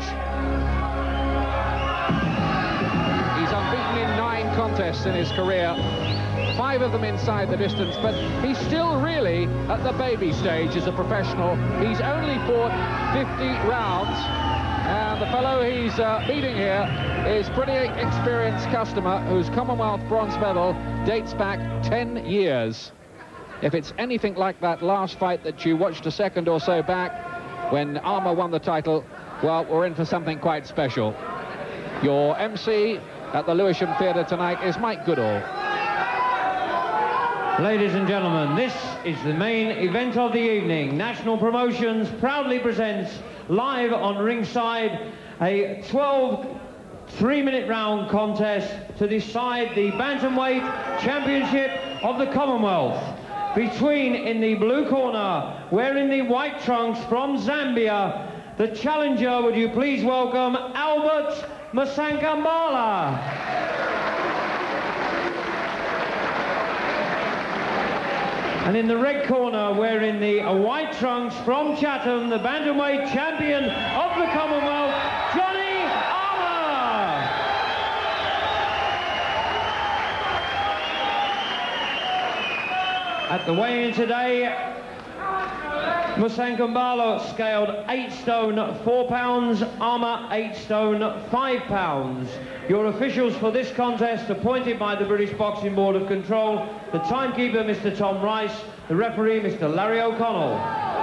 He's unbeaten in 9 contests in his career, 5 of them inside the distance, but he's still really at the baby stage as a professional. He's only fought 50 rounds, and the fellow he's beating here is pretty experienced customer whose Commonwealth bronze medal dates back 10 years. If it's anything like that last fight that you watched a second or so back when Armour won the title, well, we're in for something quite special. Your MC at the Lewisham Theatre tonight is Mike Goodall. Ladies and gentlemen, this is the main event of the evening. National Promotions proudly presents live on ringside a 12 3-minute round contest to decide the Bantamweight Championship of the Commonwealth. Between, in the blue corner, wearing the white trunks from Zambia, the challenger, would you please welcome Albert Musankabala. And in the red corner, wearing the white trunks from Chatham, the Bantamweight champion of the Commonwealth, Johnny Armour. At the weigh-in today, Musankabala scaled 8 stone 4 pounds, Armour 8 stone 5 pounds. Your officials for this contest appointed by the British Boxing Board of Control, the timekeeper Mr. Tom Rice, the referee Mr. Larry O'Connell.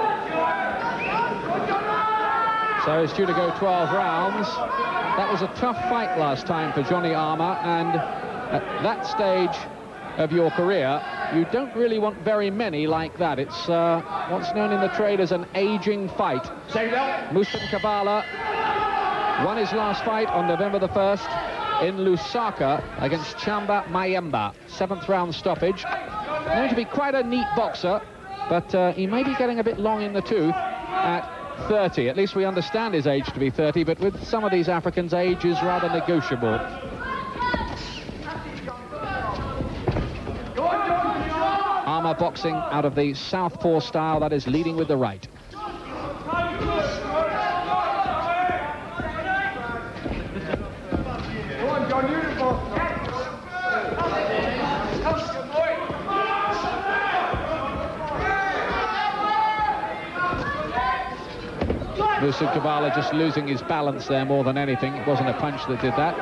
So it's due to go 12 rounds. That was a tough fight last time for Johnny Armour, and at that stage of your career, you don't really want very many like that. It's what's known in the trade as an aging fight. Musankabala won his last fight on November the 1st in Lusaka against Chamba Mayemba. 7th round stoppage. Known to be quite a neat boxer, but he may be getting a bit long in the tooth at 30. At least we understand his age to be 30, but with some of these Africans, age is rather negotiable. Armour boxing out of the southpaw style, that is leading with the right. Musankabala just losing his balance there more than anything. It wasn't a punch that did that.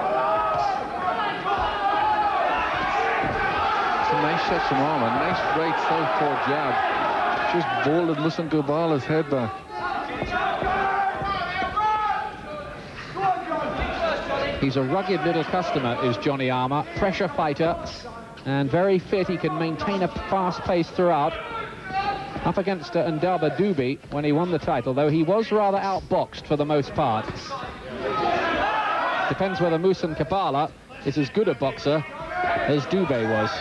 It's a nice shot from Armour. Nice right southpaw jab. Just bolted Musankabala's head back. He's a rugged little customer, is Johnny Armour. Pressure fighter and very fit. He can maintain a fast pace throughout. Up against Ndaba Dubi when he won the title, though he was rather outboxed for the most part. Depends whether Musankabala is as good a boxer as Dube was.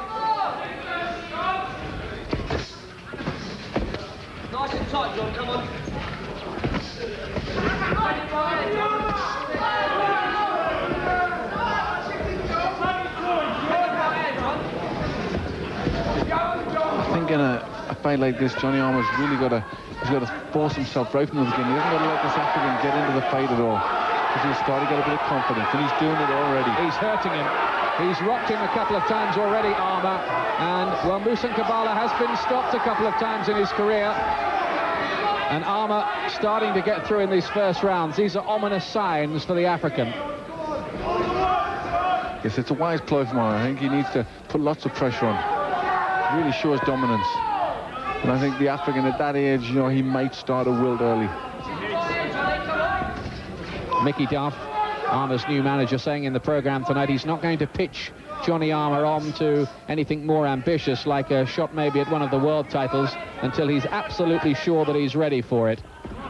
Nice and tight, John, come on. I think in a fight like this, Johnny Armour's really got to force himself right from the beginning. He hasn't got to let this African get into the fight at all, because he's starting to get a bit of confidence, and he's doing it already. He's hurting him. He's rocked him a couple of times already, Armour, and well, Musankabala has been stopped a couple of times in his career, and Armour starting to get through in these first rounds. These are ominous signs for the African. Yes, it's a wise ploy from Armour. I think he needs to put lots of pressure on. Really shows dominance. And I think the African at that age, you know, he might start a wilt early. Mickey Duff, Armour's new manager, saying in the programme tonight he's not going to pitch Johnny Armour on to anything more ambitious, like a shot maybe at one of the world titles, until he's absolutely sure that he's ready for it.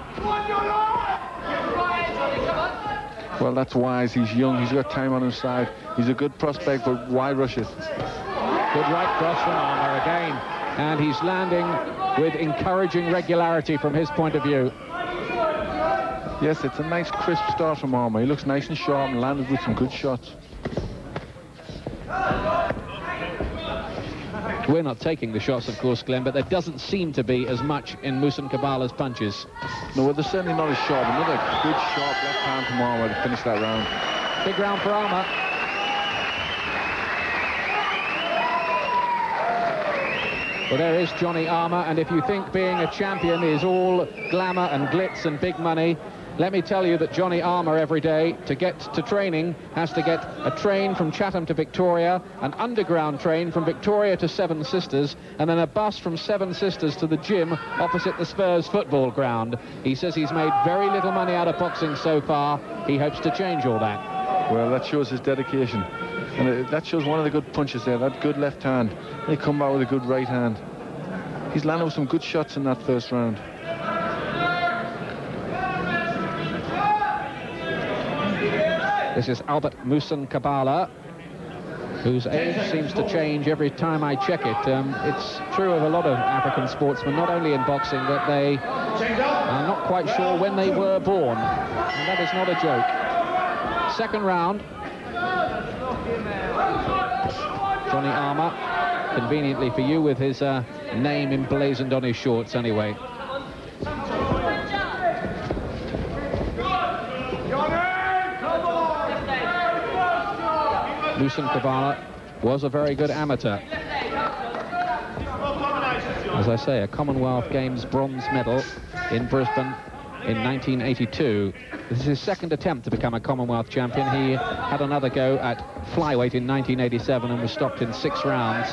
Well, that's wise. He's young. He's got time on his side. He's a good prospect, but why rush it? Good right cross from Armour again. And he's landing with encouraging regularity from his point of view. Yes, it's a nice crisp start from Armour. He looks nice and sharp and landed with some good shots. We're not taking the shots, of course, Glenn, but there doesn't seem to be as much in Musankabala's punches. No, well, they're certainly not as sharp. Another good sharp left hand from Armour to finish that round. Big round for Armour. Well, there is Johnny Armour, and if you think being a champion is all glamour and glitz and big money, let me tell you that Johnny Armour every day, to get to training, has to get a train from Chatham to Victoria, an underground train from Victoria to Seven Sisters, and then a bus from Seven Sisters to the gym opposite the Spurs football ground. He says he's made very little money out of boxing so far. He hopes to change all that. Well, that shows his dedication. And that shows one of the good punches there, that good left hand. They come out with a good right hand. He's landed with some good shots in that first round. This is Albert Musankabala, whose age seems to change every time I check it. It's true of a lot of African sportsmen, not only in boxing, that they are not quite sure when they were born. And that is not a joke. Second round. Johnny Armour, conveniently for you, with his name emblazoned on his shorts anyway. Musankabala was a very good amateur. As I say, a Commonwealth Games bronze medal in Brisbane in 1982. This is his second attempt to become a Commonwealth champion. He had another go at flyweight in 1987 and was stopped in 6 rounds.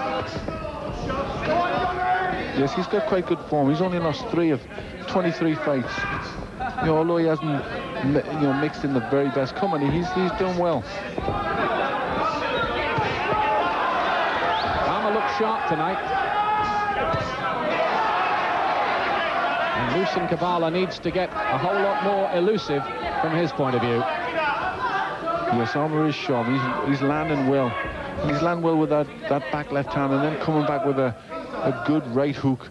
Yes, he's got quite good form. He's only lost 3 of 23 fights. You know, although he hasn't, mixed in the very best company, he's done well. sharp tonight. And Musankabala needs to get a whole lot more elusive from his point of view. Yes, Armour is sharp. He's landing well. He's landing well with that back left hand and then coming back with a good right hook.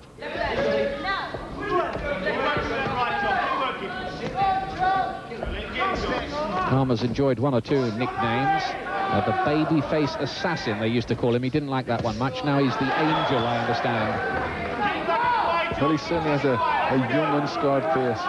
Armour's enjoyed one or two nicknames. The baby-face assassin, they used to call him. He didn't like that one much. Now he's the angel, I understand. Well, he certainly has a young, unscarred face.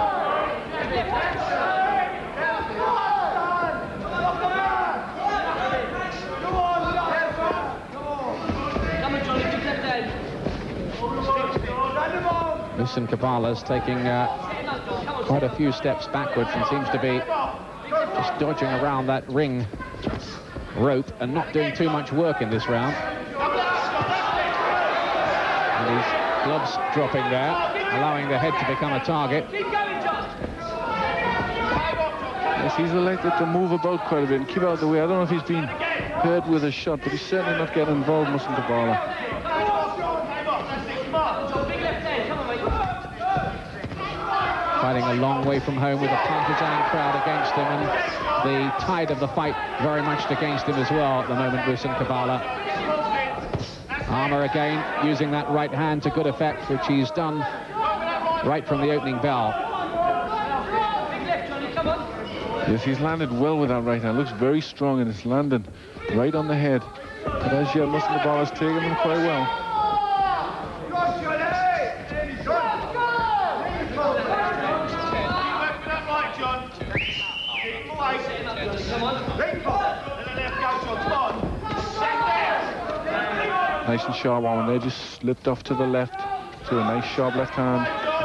Musankabala's taking quite a few steps backwards and seems to be just dodging around that ring rope and not doing too much work in this round. And his gloves dropping there, allowing the head to become a target. Yes, he's elected to move about quite a bit and keep out of the way. I don't know if he's been hurt with a shot, but he's certainly not getting involved, Musankabala. Fighting a long way from home with a partisan crowd against him, and the tide of the fight very much against him as well at the moment, Musankabala. Armour again using that right hand to good effect, which he's done right from the opening bell. Yes, he's landed well with that right hand. Looks very strong, and it's landing right on the head. But as yet, Musankabala's taking him quite well. Nice and sharp one, and they just slipped off to the left to a nice sharp left hand.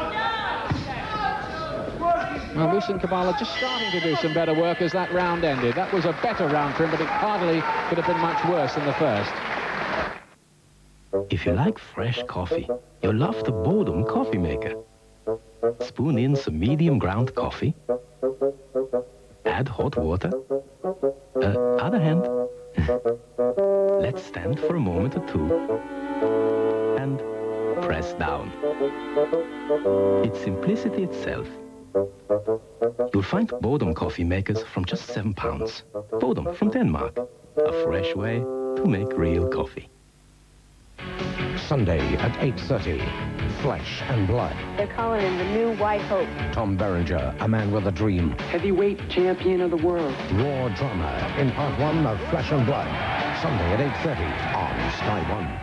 Well, Musankabala just starting to do some better work as that round ended. That was a better round for him, but it hardly could have been much worse than the first. If you like fresh coffee, you'll love the Bodum coffee maker. Spoon in some medium ground coffee. Add hot water. Other hand. Let's stand for a moment or two. And press down. It's simplicity itself. You'll find Bodum coffee makers from just £7. Bodum from Denmark. A fresh way to make real coffee. Sunday at 8:30, Flesh and Blood. They're calling him the new White Hope. Tom Berenger, a man with a dream. Heavyweight champion of the world. Raw drama in part 1 of Flesh and Blood. Sunday at 8:30 on Sky 1.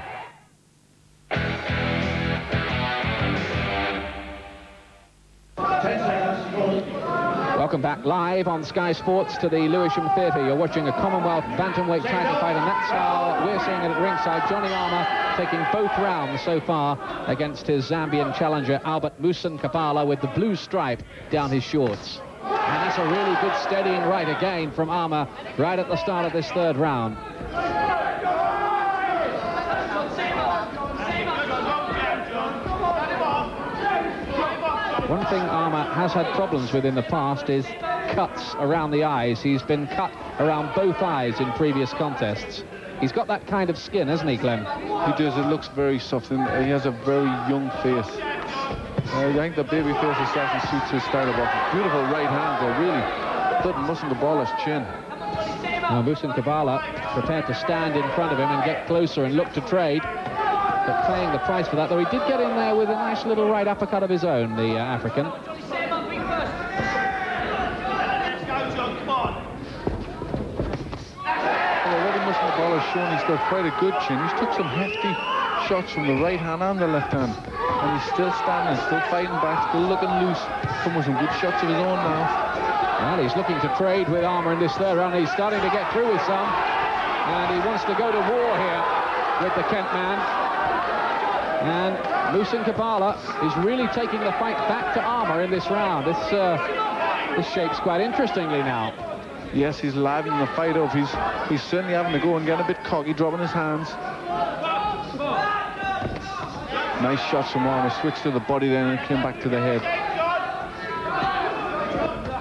Welcome back live on Sky Sports to the Lewisham Theatre. You're watching a Commonwealth Bantamweight title fight, and that's how we're seeing it at ringside. Johnny Armour taking both rounds so far against his Zambian challenger, Albert Musankabala, with the blue stripe down his shorts. And that's a really good steadying right again from Armour right at the start of this third round. One thing Armour has had problems with in the past is cuts around the eyes. He's been cut around both eyes in previous contests. He's got that kind of skin, hasn't he, Clem? He does. It looks very soft, and he has a very young face. I think the baby face assassin suits his style of boxing. Beautiful right hand, though, really putting Musankabala's chin. Now, Musankabala prepared to stand in front of him and get closer and look to trade, but paying the price for that, though he did get in there with a nice little right uppercut of his own, the African. Already Musankabala's shown he's got quite a good chin. He's took some hefty shots from the right hand and the left hand, and he's still standing, still fighting back, still looking loose. Come with some good shots of his own now. Well, he's looking to trade with Armour in this third round. He's starting to get through with some, and he wants to go to war here with the Kent man. And Musankabala is really taking the fight back to Armour in this round. This shapes quite interestingly now. Yes, he's livening the fight up. He's certainly having to go and get a bit cocky, dropping his hands. Nice shots from Armour. Switched to the body then and came back to the head.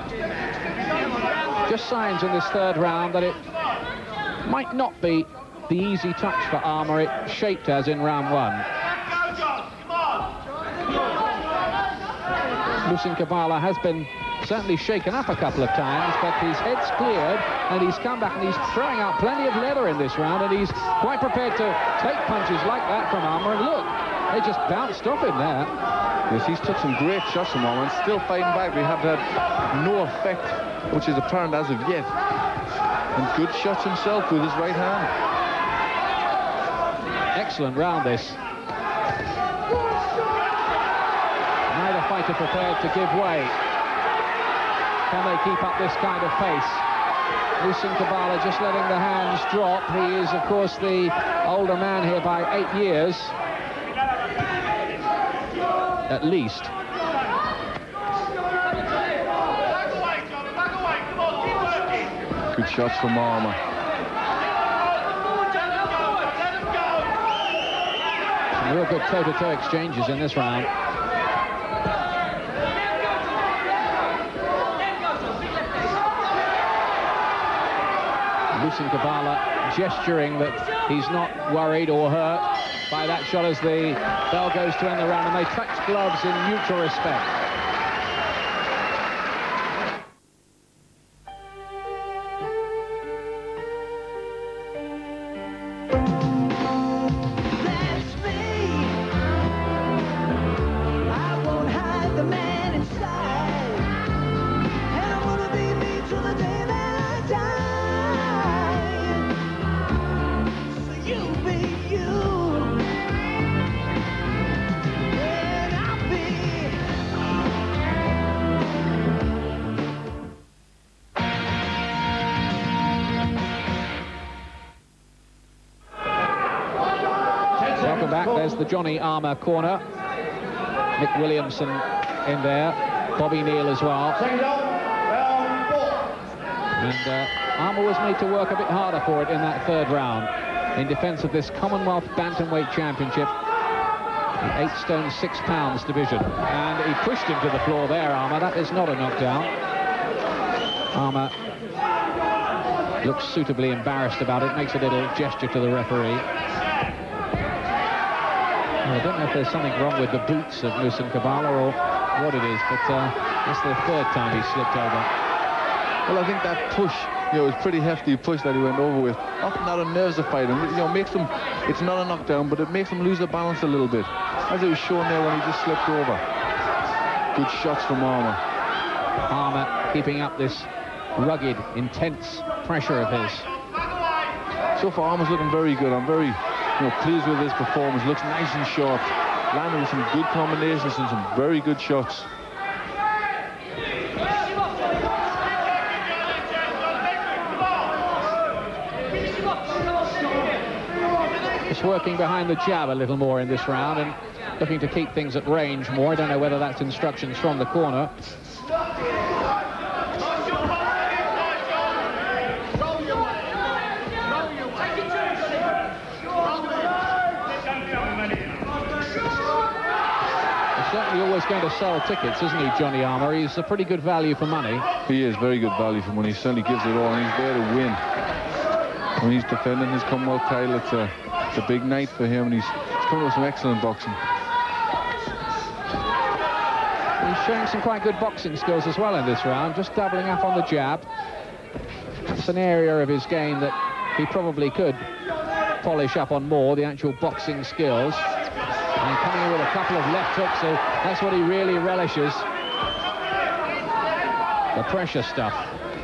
Just signs in this third round that it might not be the easy touch for Armour. It shaped as in round one. Musankabala has been certainly shaken up a couple of times, but his head's cleared and he's come back and he's throwing out plenty of leather in this round, and he's quite prepared to take punches like that from Armour. And look, they just bounced off him there. Yes, he's took some great shots from Armour and still fighting back. We have had no effect, which is apparent as of yet. And good shots himself with his right hand. Excellent round, this. Neither fighter prepared to give way. Can they keep up this kind of pace? Musankabala just letting the hands drop. He is, of course, the older man here by 8 years. At least. Good shots from Armour. Some real good toe-to-toe exchanges in this round. Musankabala gesturing that he's not worried or hurt by that shot as the bell goes to end the round, and they touch gloves in mutual respect. There's the Johnny Armour corner. Nick Williamson in there. Bobby Neal as well. And Armour was made to work a bit harder for it in that third round in defence of this Commonwealth Bantamweight Championship, the 8 stone 6 pounds division. And he pushed him to the floor there, Armour. That is not a knockdown. Armour looks suitably embarrassed about it, makes a little gesture to the referee. I don't know if there's something wrong with the boots of Musankabala or what it is, but that's the third time he slipped over. Well, I think that push, it was pretty hefty push that he went over with. Often that unnerves the fighter. Makes them, it's not a knockdown, but it makes them lose their balance a little bit, as it was shown there when he just slipped over. Good shots from Armour. Armour keeping up this rugged, intense pressure of his. So far, Armour's looking very good. I'm very pleased with his performance. Looks nice and sharp. Landing with some good combinations and some very good shots. Just working behind the jab a little more in this round and looking to keep things at range more. I don't know whether that's instructions from the corner. Certainly always going to sell tickets, isn't he, Johnny Armour? He's a pretty good value for money. He is very good value for money. He certainly gives it all, and he's there to win. When he's defending his Commonwealth title, it's a big night for him, and he's coming with some excellent boxing. He's showing some quite good boxing skills as well in this round, just doubling up on the jab. That's an area of his game that he probably could polish up on more, the actual boxing skills. And coming in with a couple of left hooks, so that's what he really relishes. The pressure stuff.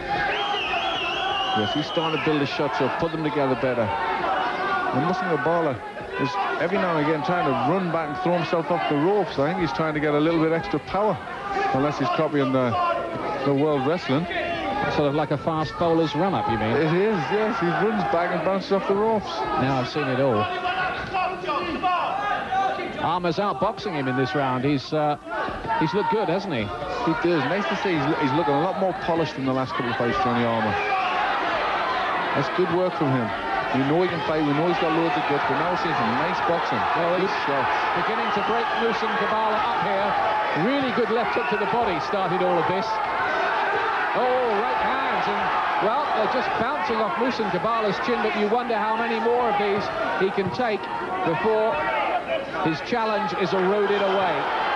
Yes, he's starting to build his shots up, put them together better. And Musankabala is every now and again trying to run back and throw himself off the ropes. I think he's trying to get a little bit extra power, unless he's copying the World Wrestling. Sort of like a fast bowler's run-up, you mean? It is, yes. He runs back and bounces off the ropes. Now I've seen it all. Armour's outboxing him in this round. He's looked good, hasn't he? He does. Nice to see he's looking a lot more polished than the last couple of fights, Johnny Armour. That's good work from him. We know he can fight, we know he's got loads of guts, but now we're seeing some nice boxing. Well, good shots. Beginning to break Musankabala up here. Really good left hook to the body started all of this. Oh, right hands, and, well, the just bouncing off Musankabala's chin, but you wonder how many more of these he can take before his challenge is eroded away.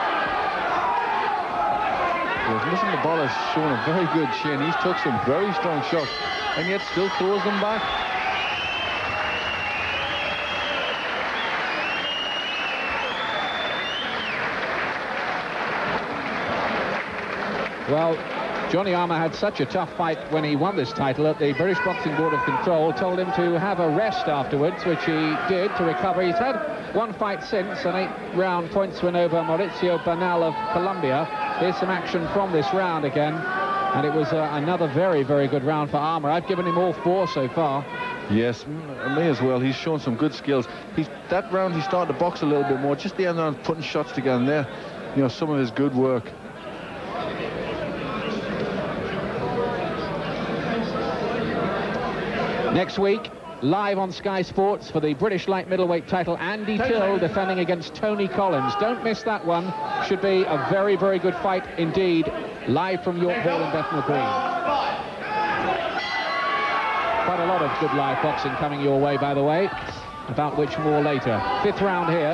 Yes, Musankabala's shown a very good chin. He's took some very strong shots, and yet still throws them back. Well, Johnny Armour had such a tough fight when he won this title that the British Boxing Board of Control told him to have a rest afterwards, which he did to recover. He's had one fight since, an 8-round points win over Mauricio Bernal of Colombia. Here's some action from this round again, and it was another very, very good round for Armour. I've given him all 4 so far. Yes, may as well. He's shown some good skills. That round he started to box a little bit more, just the end on putting shots together, and there, you know, some of his good work. Next week, live on Sky Sports for the British light middleweight title, Andy Till defending against Tony Collins. Don't miss that one. Should be a very, very good fight indeed, live from York Hall in Bethnal Green. Quite a lot of good live boxing coming your way, by the way, about which more later. 5th round here.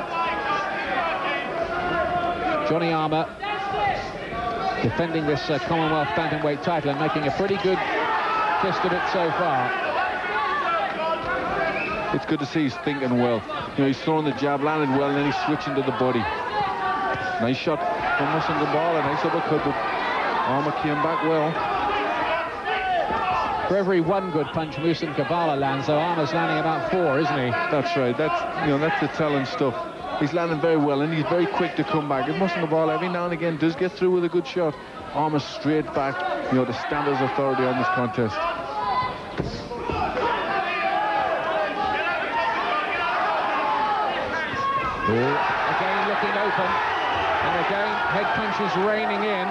Johnny Armour defending this Commonwealth Bantamweight title and making a pretty good fist of it so far. It's good to see he's thinking well. You know, he's throwing the jab, landed well, and then he's switching to the body. Nice shot from Musankabala, nice uppercut, but Armour came back well. For every one good punch Musankabala lands, though, Armour's landing about 4, isn't he? That's right. That's the telling stuff. He's landing very well, and he's very quick to come back. If Musankabala every now and again does get through with a good shot, Armour straight back, you know, to stand as authority on this contest. Again looking open, and again head punches raining in,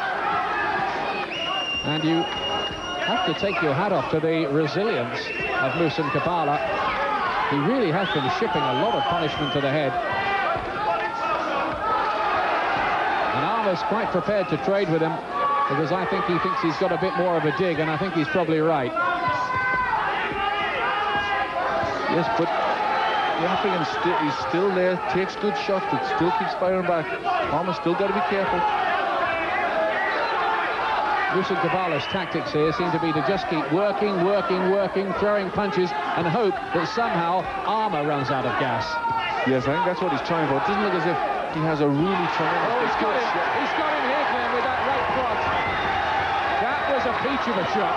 and you have to take your hat off to the resilience of Musankabala. He really has been shipping a lot of punishment to the head, and Armour's quite prepared to trade with him, because I think he thinks he's got a bit more of a dig, and I think he's probably right. Yes, but the African he's still there, takes good shots, but still keeps firing back. Armour's still got to be careful. Musankabala's tactics here seem to be to just keep working, throwing punches, and hope that somehow Armour runs out of gas. Yes, I think that's what he's trying for. It doesn't look as if he has a really tremendous... Oh, he's got him. He's got him here, Glenn, with that right cross. That was a peach of a shot.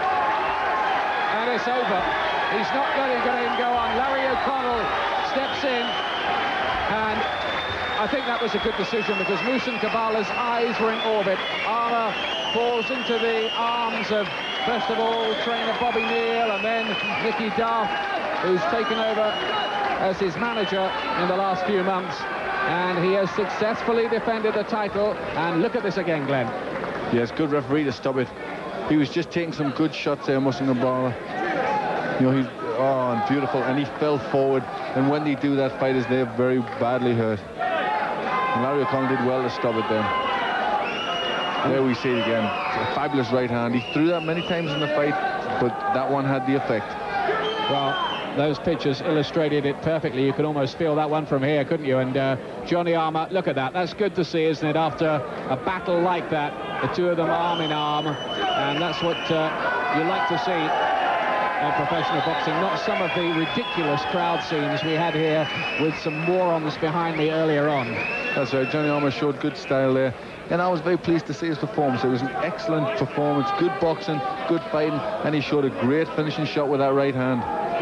And it's over. He's not going to go on. Larry O'Connell steps in, and I think that was a good decision, because Musankabala's eyes were in orbit. Armour falls into the arms of, first of all, trainer Bobby Neal, and then Nicky Duff, who's taken over as his manager in the last few months, and he has successfully defended the title. And look at this again, Glenn. Yes, good referee to stop it. He was just taking some good shots there, Musankabala. You know, and beautiful, and he fell forward, and when they do that, fighters, they're very badly hurt. And Larry O'Connell did well to stop it then. There we see it again. A fabulous right hand. He threw that many times in the fight, but that one had the effect. Well, those pictures illustrated it perfectly. You could almost feel that one from here, couldn't you? And Johnny Armour, look at that. That's good to see, isn't it? After a battle like that, the two of them arm in arm, and that's what you like to see in professional boxing, not some of the ridiculous crowd scenes we had here with some morons behind me earlier on. That's right, Johnny Armour showed good style there, and I was very pleased to see his performance. It was an excellent performance, good boxing, good fighting, and he showed a great finishing shot with that right hand.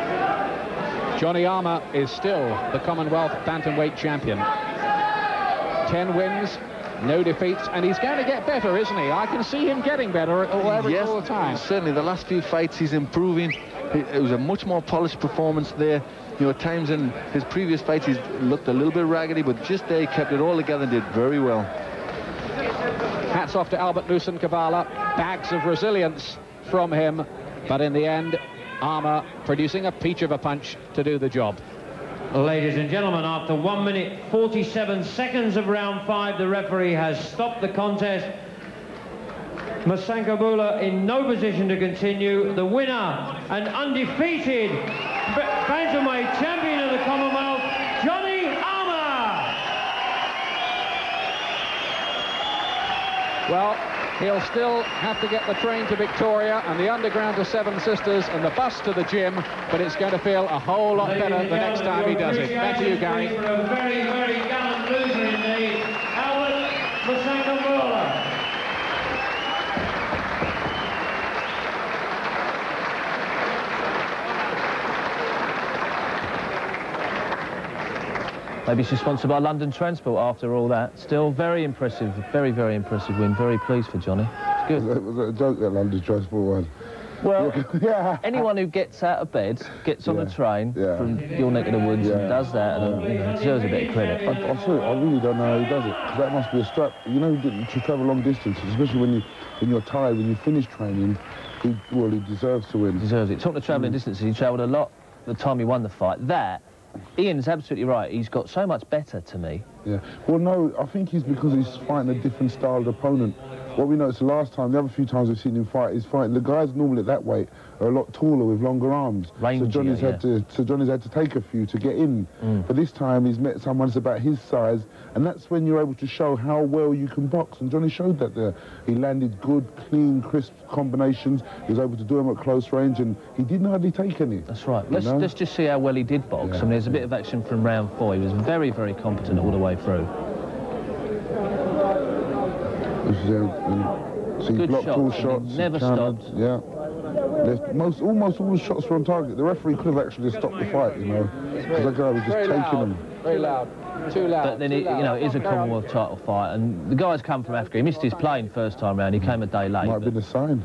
Johnny Armour is still the Commonwealth Bantamweight champion. 10 wins, no defeats, and he's going to get better, isn't he? I can see him getting better all the time. Certainly, the last few fights he's improving. It was a much more polished performance there. You know, at times in his previous fights he's looked a little bit raggedy, but just there he kept it all together and did very well. Hats off to Albert Musankabala. Bags of resilience from him, but in the end, Armour producing a peach of a punch to do the job. Ladies and gentlemen, after 1 minute 47 seconds of round 5, the referee has stopped the contest. Musankabala in no position to continue. The winner and undefeated Bantamweight champion of the Commonwealth, Johnny Armour. Well, he'll still have to get the train to Victoria and the underground to Seven Sisters and the bus to the gym, but it's going to feel a whole lot better the next time he does it. Back to you, Gary. For a very, very gallant loser indeed, Albert Musankabala. Maybe she's sponsored by London Transport after all that. Still very impressive, very, very impressive win. Very pleased for Johnny. It's good. Was that a joke, that London Transport one? Well, anyone who gets out of bed, gets on a train from your neck of the woods and does that, and deserves a bit of credit. I really don't know how he does it, because that must be a strap. You know, to travel long distances, especially when you're tired, when you finish training, he deserves to win. Deserves it. Talking of travelling distances, he travelled a lot the time he won the fight. Ian's absolutely right. He's got so much better to me. Yeah. Well, no, I think he's because he's fighting a different styled opponent. What we noticed the last time, the other few times we've seen him fight, he's fighting the guys normally at that weight are a lot taller with longer arms. Rangier, so Johnny's had to take a few to get in. But this time he's met someone that's about his size, and that's when you're able to show how well you can box. And Johnny showed that there. He landed good, clean, crisp combinations. He was able to do them at close range, and he didn't hardly take any. That's right. Let's just see how well he did box. I mean, there's a bit of action from round 4. He was very, very competent all the way through. So he blocked all shots. Never stopped. Yeah. Almost all the shots were on target. The referee could have actually stopped the fight, you know, because that guy was just taking them. Very loud. Too loud. But then, it is a Commonwealth title fight, and the guy's come from Africa. He missed his plane first time round. He came a day late. Might have been a sign.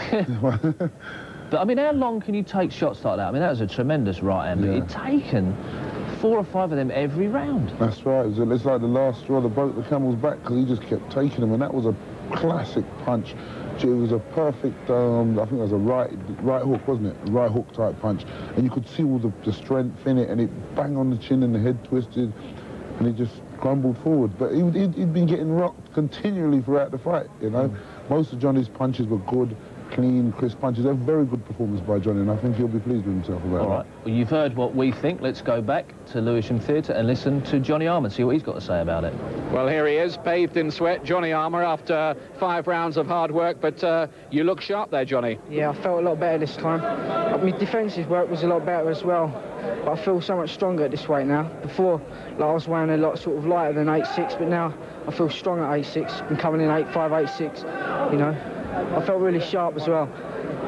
But, I mean, how long can you take shots like that? I mean, that was a tremendous right hand, but he'd taken 4 or 5 of them every round. That's right. It's like the last straw that broke the camel's back, because he just kept taking them, and that was a classic punch. It was a perfect, I think it was a right hook, wasn't it? A right hook type punch. And you could see all the strength in it, and it bang on the chin and the head twisted, and he just crumbled forward. But he'd been getting rocked continually throughout the fight, you know. Most of Johnny's punches were good, clean, crisp punches. A very good performance by Johnny, and I think he'll be pleased with himself about that. All right. Well, you've heard what we think. Let's go back to Lewisham Theatre and listen to Johnny Armour, see what he's got to say about it. Well, here he is, bathed in sweat, Johnny Armour, after 5 rounds of hard work, but you look sharp there, Johnny. Yeah, I felt a lot better this time. My defensive work was a lot better as well, but I feel so much stronger at this weight now. Before, I was weighing a lot sort of lighter than 8'6", but now I feel strong at 8'6", and coming in 8'5", 8'6", you know. I felt really sharp as well.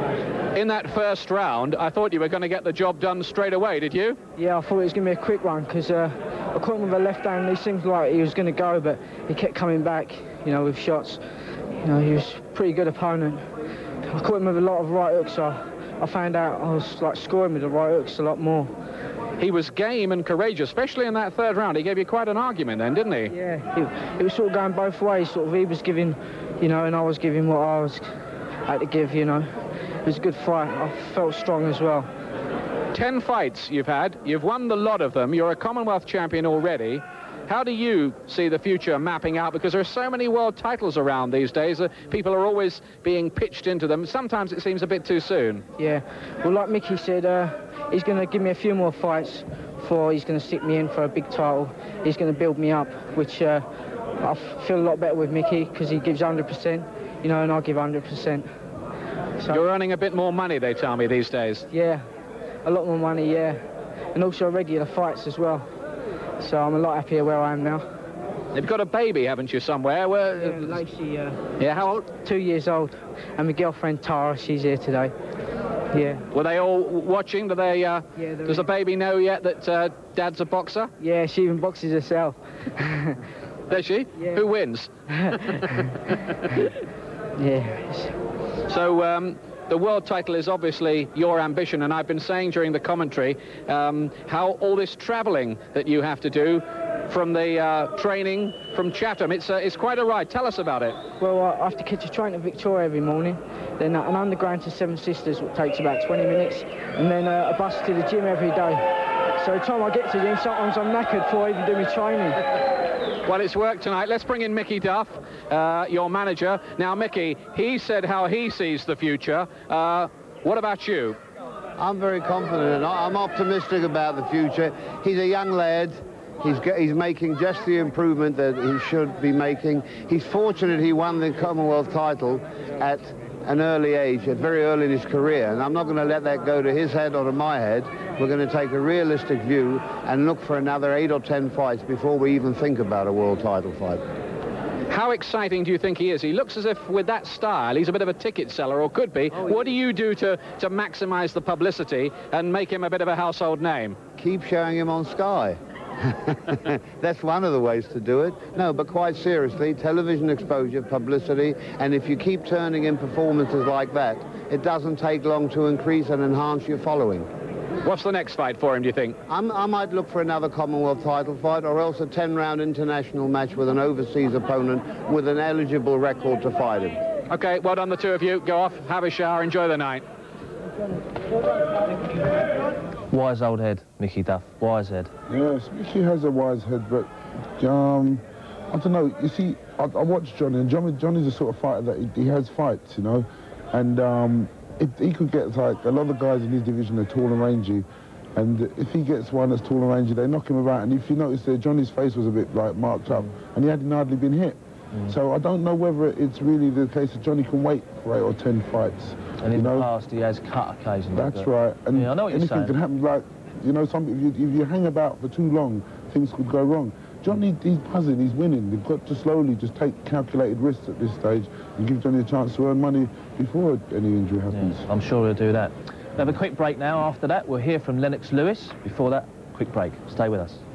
In that first round, I thought you were going to get the job done straight away, did you? Yeah, I thought it was going to be a quick one, because I caught him with a left hand. It seemed like he was going to go, but he kept coming back, you know, with shots. You know, he was a pretty good opponent. I caught him with a lot of right hooks, so I found out I was like scoring with the right hooks a lot more. He was game and courageous, especially in that third round. He gave you quite an argument then, didn't he? Yeah, it was sort of going both ways. Sort of he was giving, you know, and I was giving what I had to give, you know. It was a good fight. I felt strong as well. 10 fights you've had. You've won the lot of them. You're a Commonwealth champion already. How do you see the future mapping out? Because there are so many world titles around these days. People are always being pitched into them. Sometimes it seems a bit too soon. Yeah. Well, like Mickey said, he's going to give me a few more fights before he's going to stick me in for a big title. He's going to build me up, which I feel a lot better with Mickey, because he gives 100%, you know, and I give 100%. So, you're earning a bit more money, they tell me, these days. Yeah, a lot more money, yeah. And also regular fights as well. So I'm a lot happier where I am now. You've got a baby, haven't you, somewhere? Yeah, Lacey. Yeah, how old? 2 years old. And my girlfriend, Tara, she's here today. Yeah. Were they all watching? Do they? Does the baby know yet that Dad's a boxer? Yeah, she even boxes herself. Does she? Yeah. Who wins? Yeah. So the world title is obviously your ambition, and I've been saying during the commentary how all this travelling that you have to do from the training from Chatham, it's quite a ride. Tell us about it. Well, I have to catch a train to Victoria every morning, then an underground to Seven Sisters, which takes about 20 minutes, and then a bus to the gym every day. So by the time I get to the gym, sometimes I'm knackered before I even do my training. Well, it's worked tonight. Let's bring in Mickey Duff, your manager. Now, Mickey, he said how he sees the future. What about you? I'm very confident. I'm optimistic about the future. He's a young lad. He's making just the improvement that he should be making. He's fortunate he won the Commonwealth title at an early age, very early in his career, and I'm not going to let that go to his head or to my head. We're going to take a realistic view and look for another 8 or 10 fights before we even think about a world title fight. How exciting do you think he is? He looks as if with that style he's a bit of a ticket seller, or could be. What do you do to maximise the publicity and make him a bit of a household name? Keep showing him on Sky. That's one of the ways to do it. No, but quite seriously, television exposure, publicity, and if you keep turning in performances like that, it doesn't take long to increase and enhance your following. What's the next fight for him, do you think? I might look for another Commonwealth title fight, or else a 10-round international match with an overseas opponent with an eligible record to fight him. OK, well done, the two of you. Go off, have a shower, enjoy the night. Wise old head, Mickey Duff. Wise head. Yes, Mickey has a wise head, but I don't know. You see, I watch Johnny, and Johnny's the sort of fighter that he has fights, you know, and he could get, like, a lot of guys in his division are tall and rangy, and if he gets one that's tall and rangy, they knock him about. And if you notice there, Johnny's face was a bit like marked up, and he hadn't hardly been hit. So I don't know whether it's really the case that Johnny can wait for 8 or 10 fights. And in the past, he has cut occasionally. That's right. And yeah, I know what you're anything saying. can happen. Like, you know, if you hang about for too long, things could go wrong. Johnny, he's buzzing, he's winning. They've got to slowly just take calculated risks at this stage and give Johnny a chance to earn money before any injury happens. Yeah, I'm sure he'll do that. We'll have a quick break now. After that, we'll hear from Lennox Lewis. Before that, quick break. Stay with us.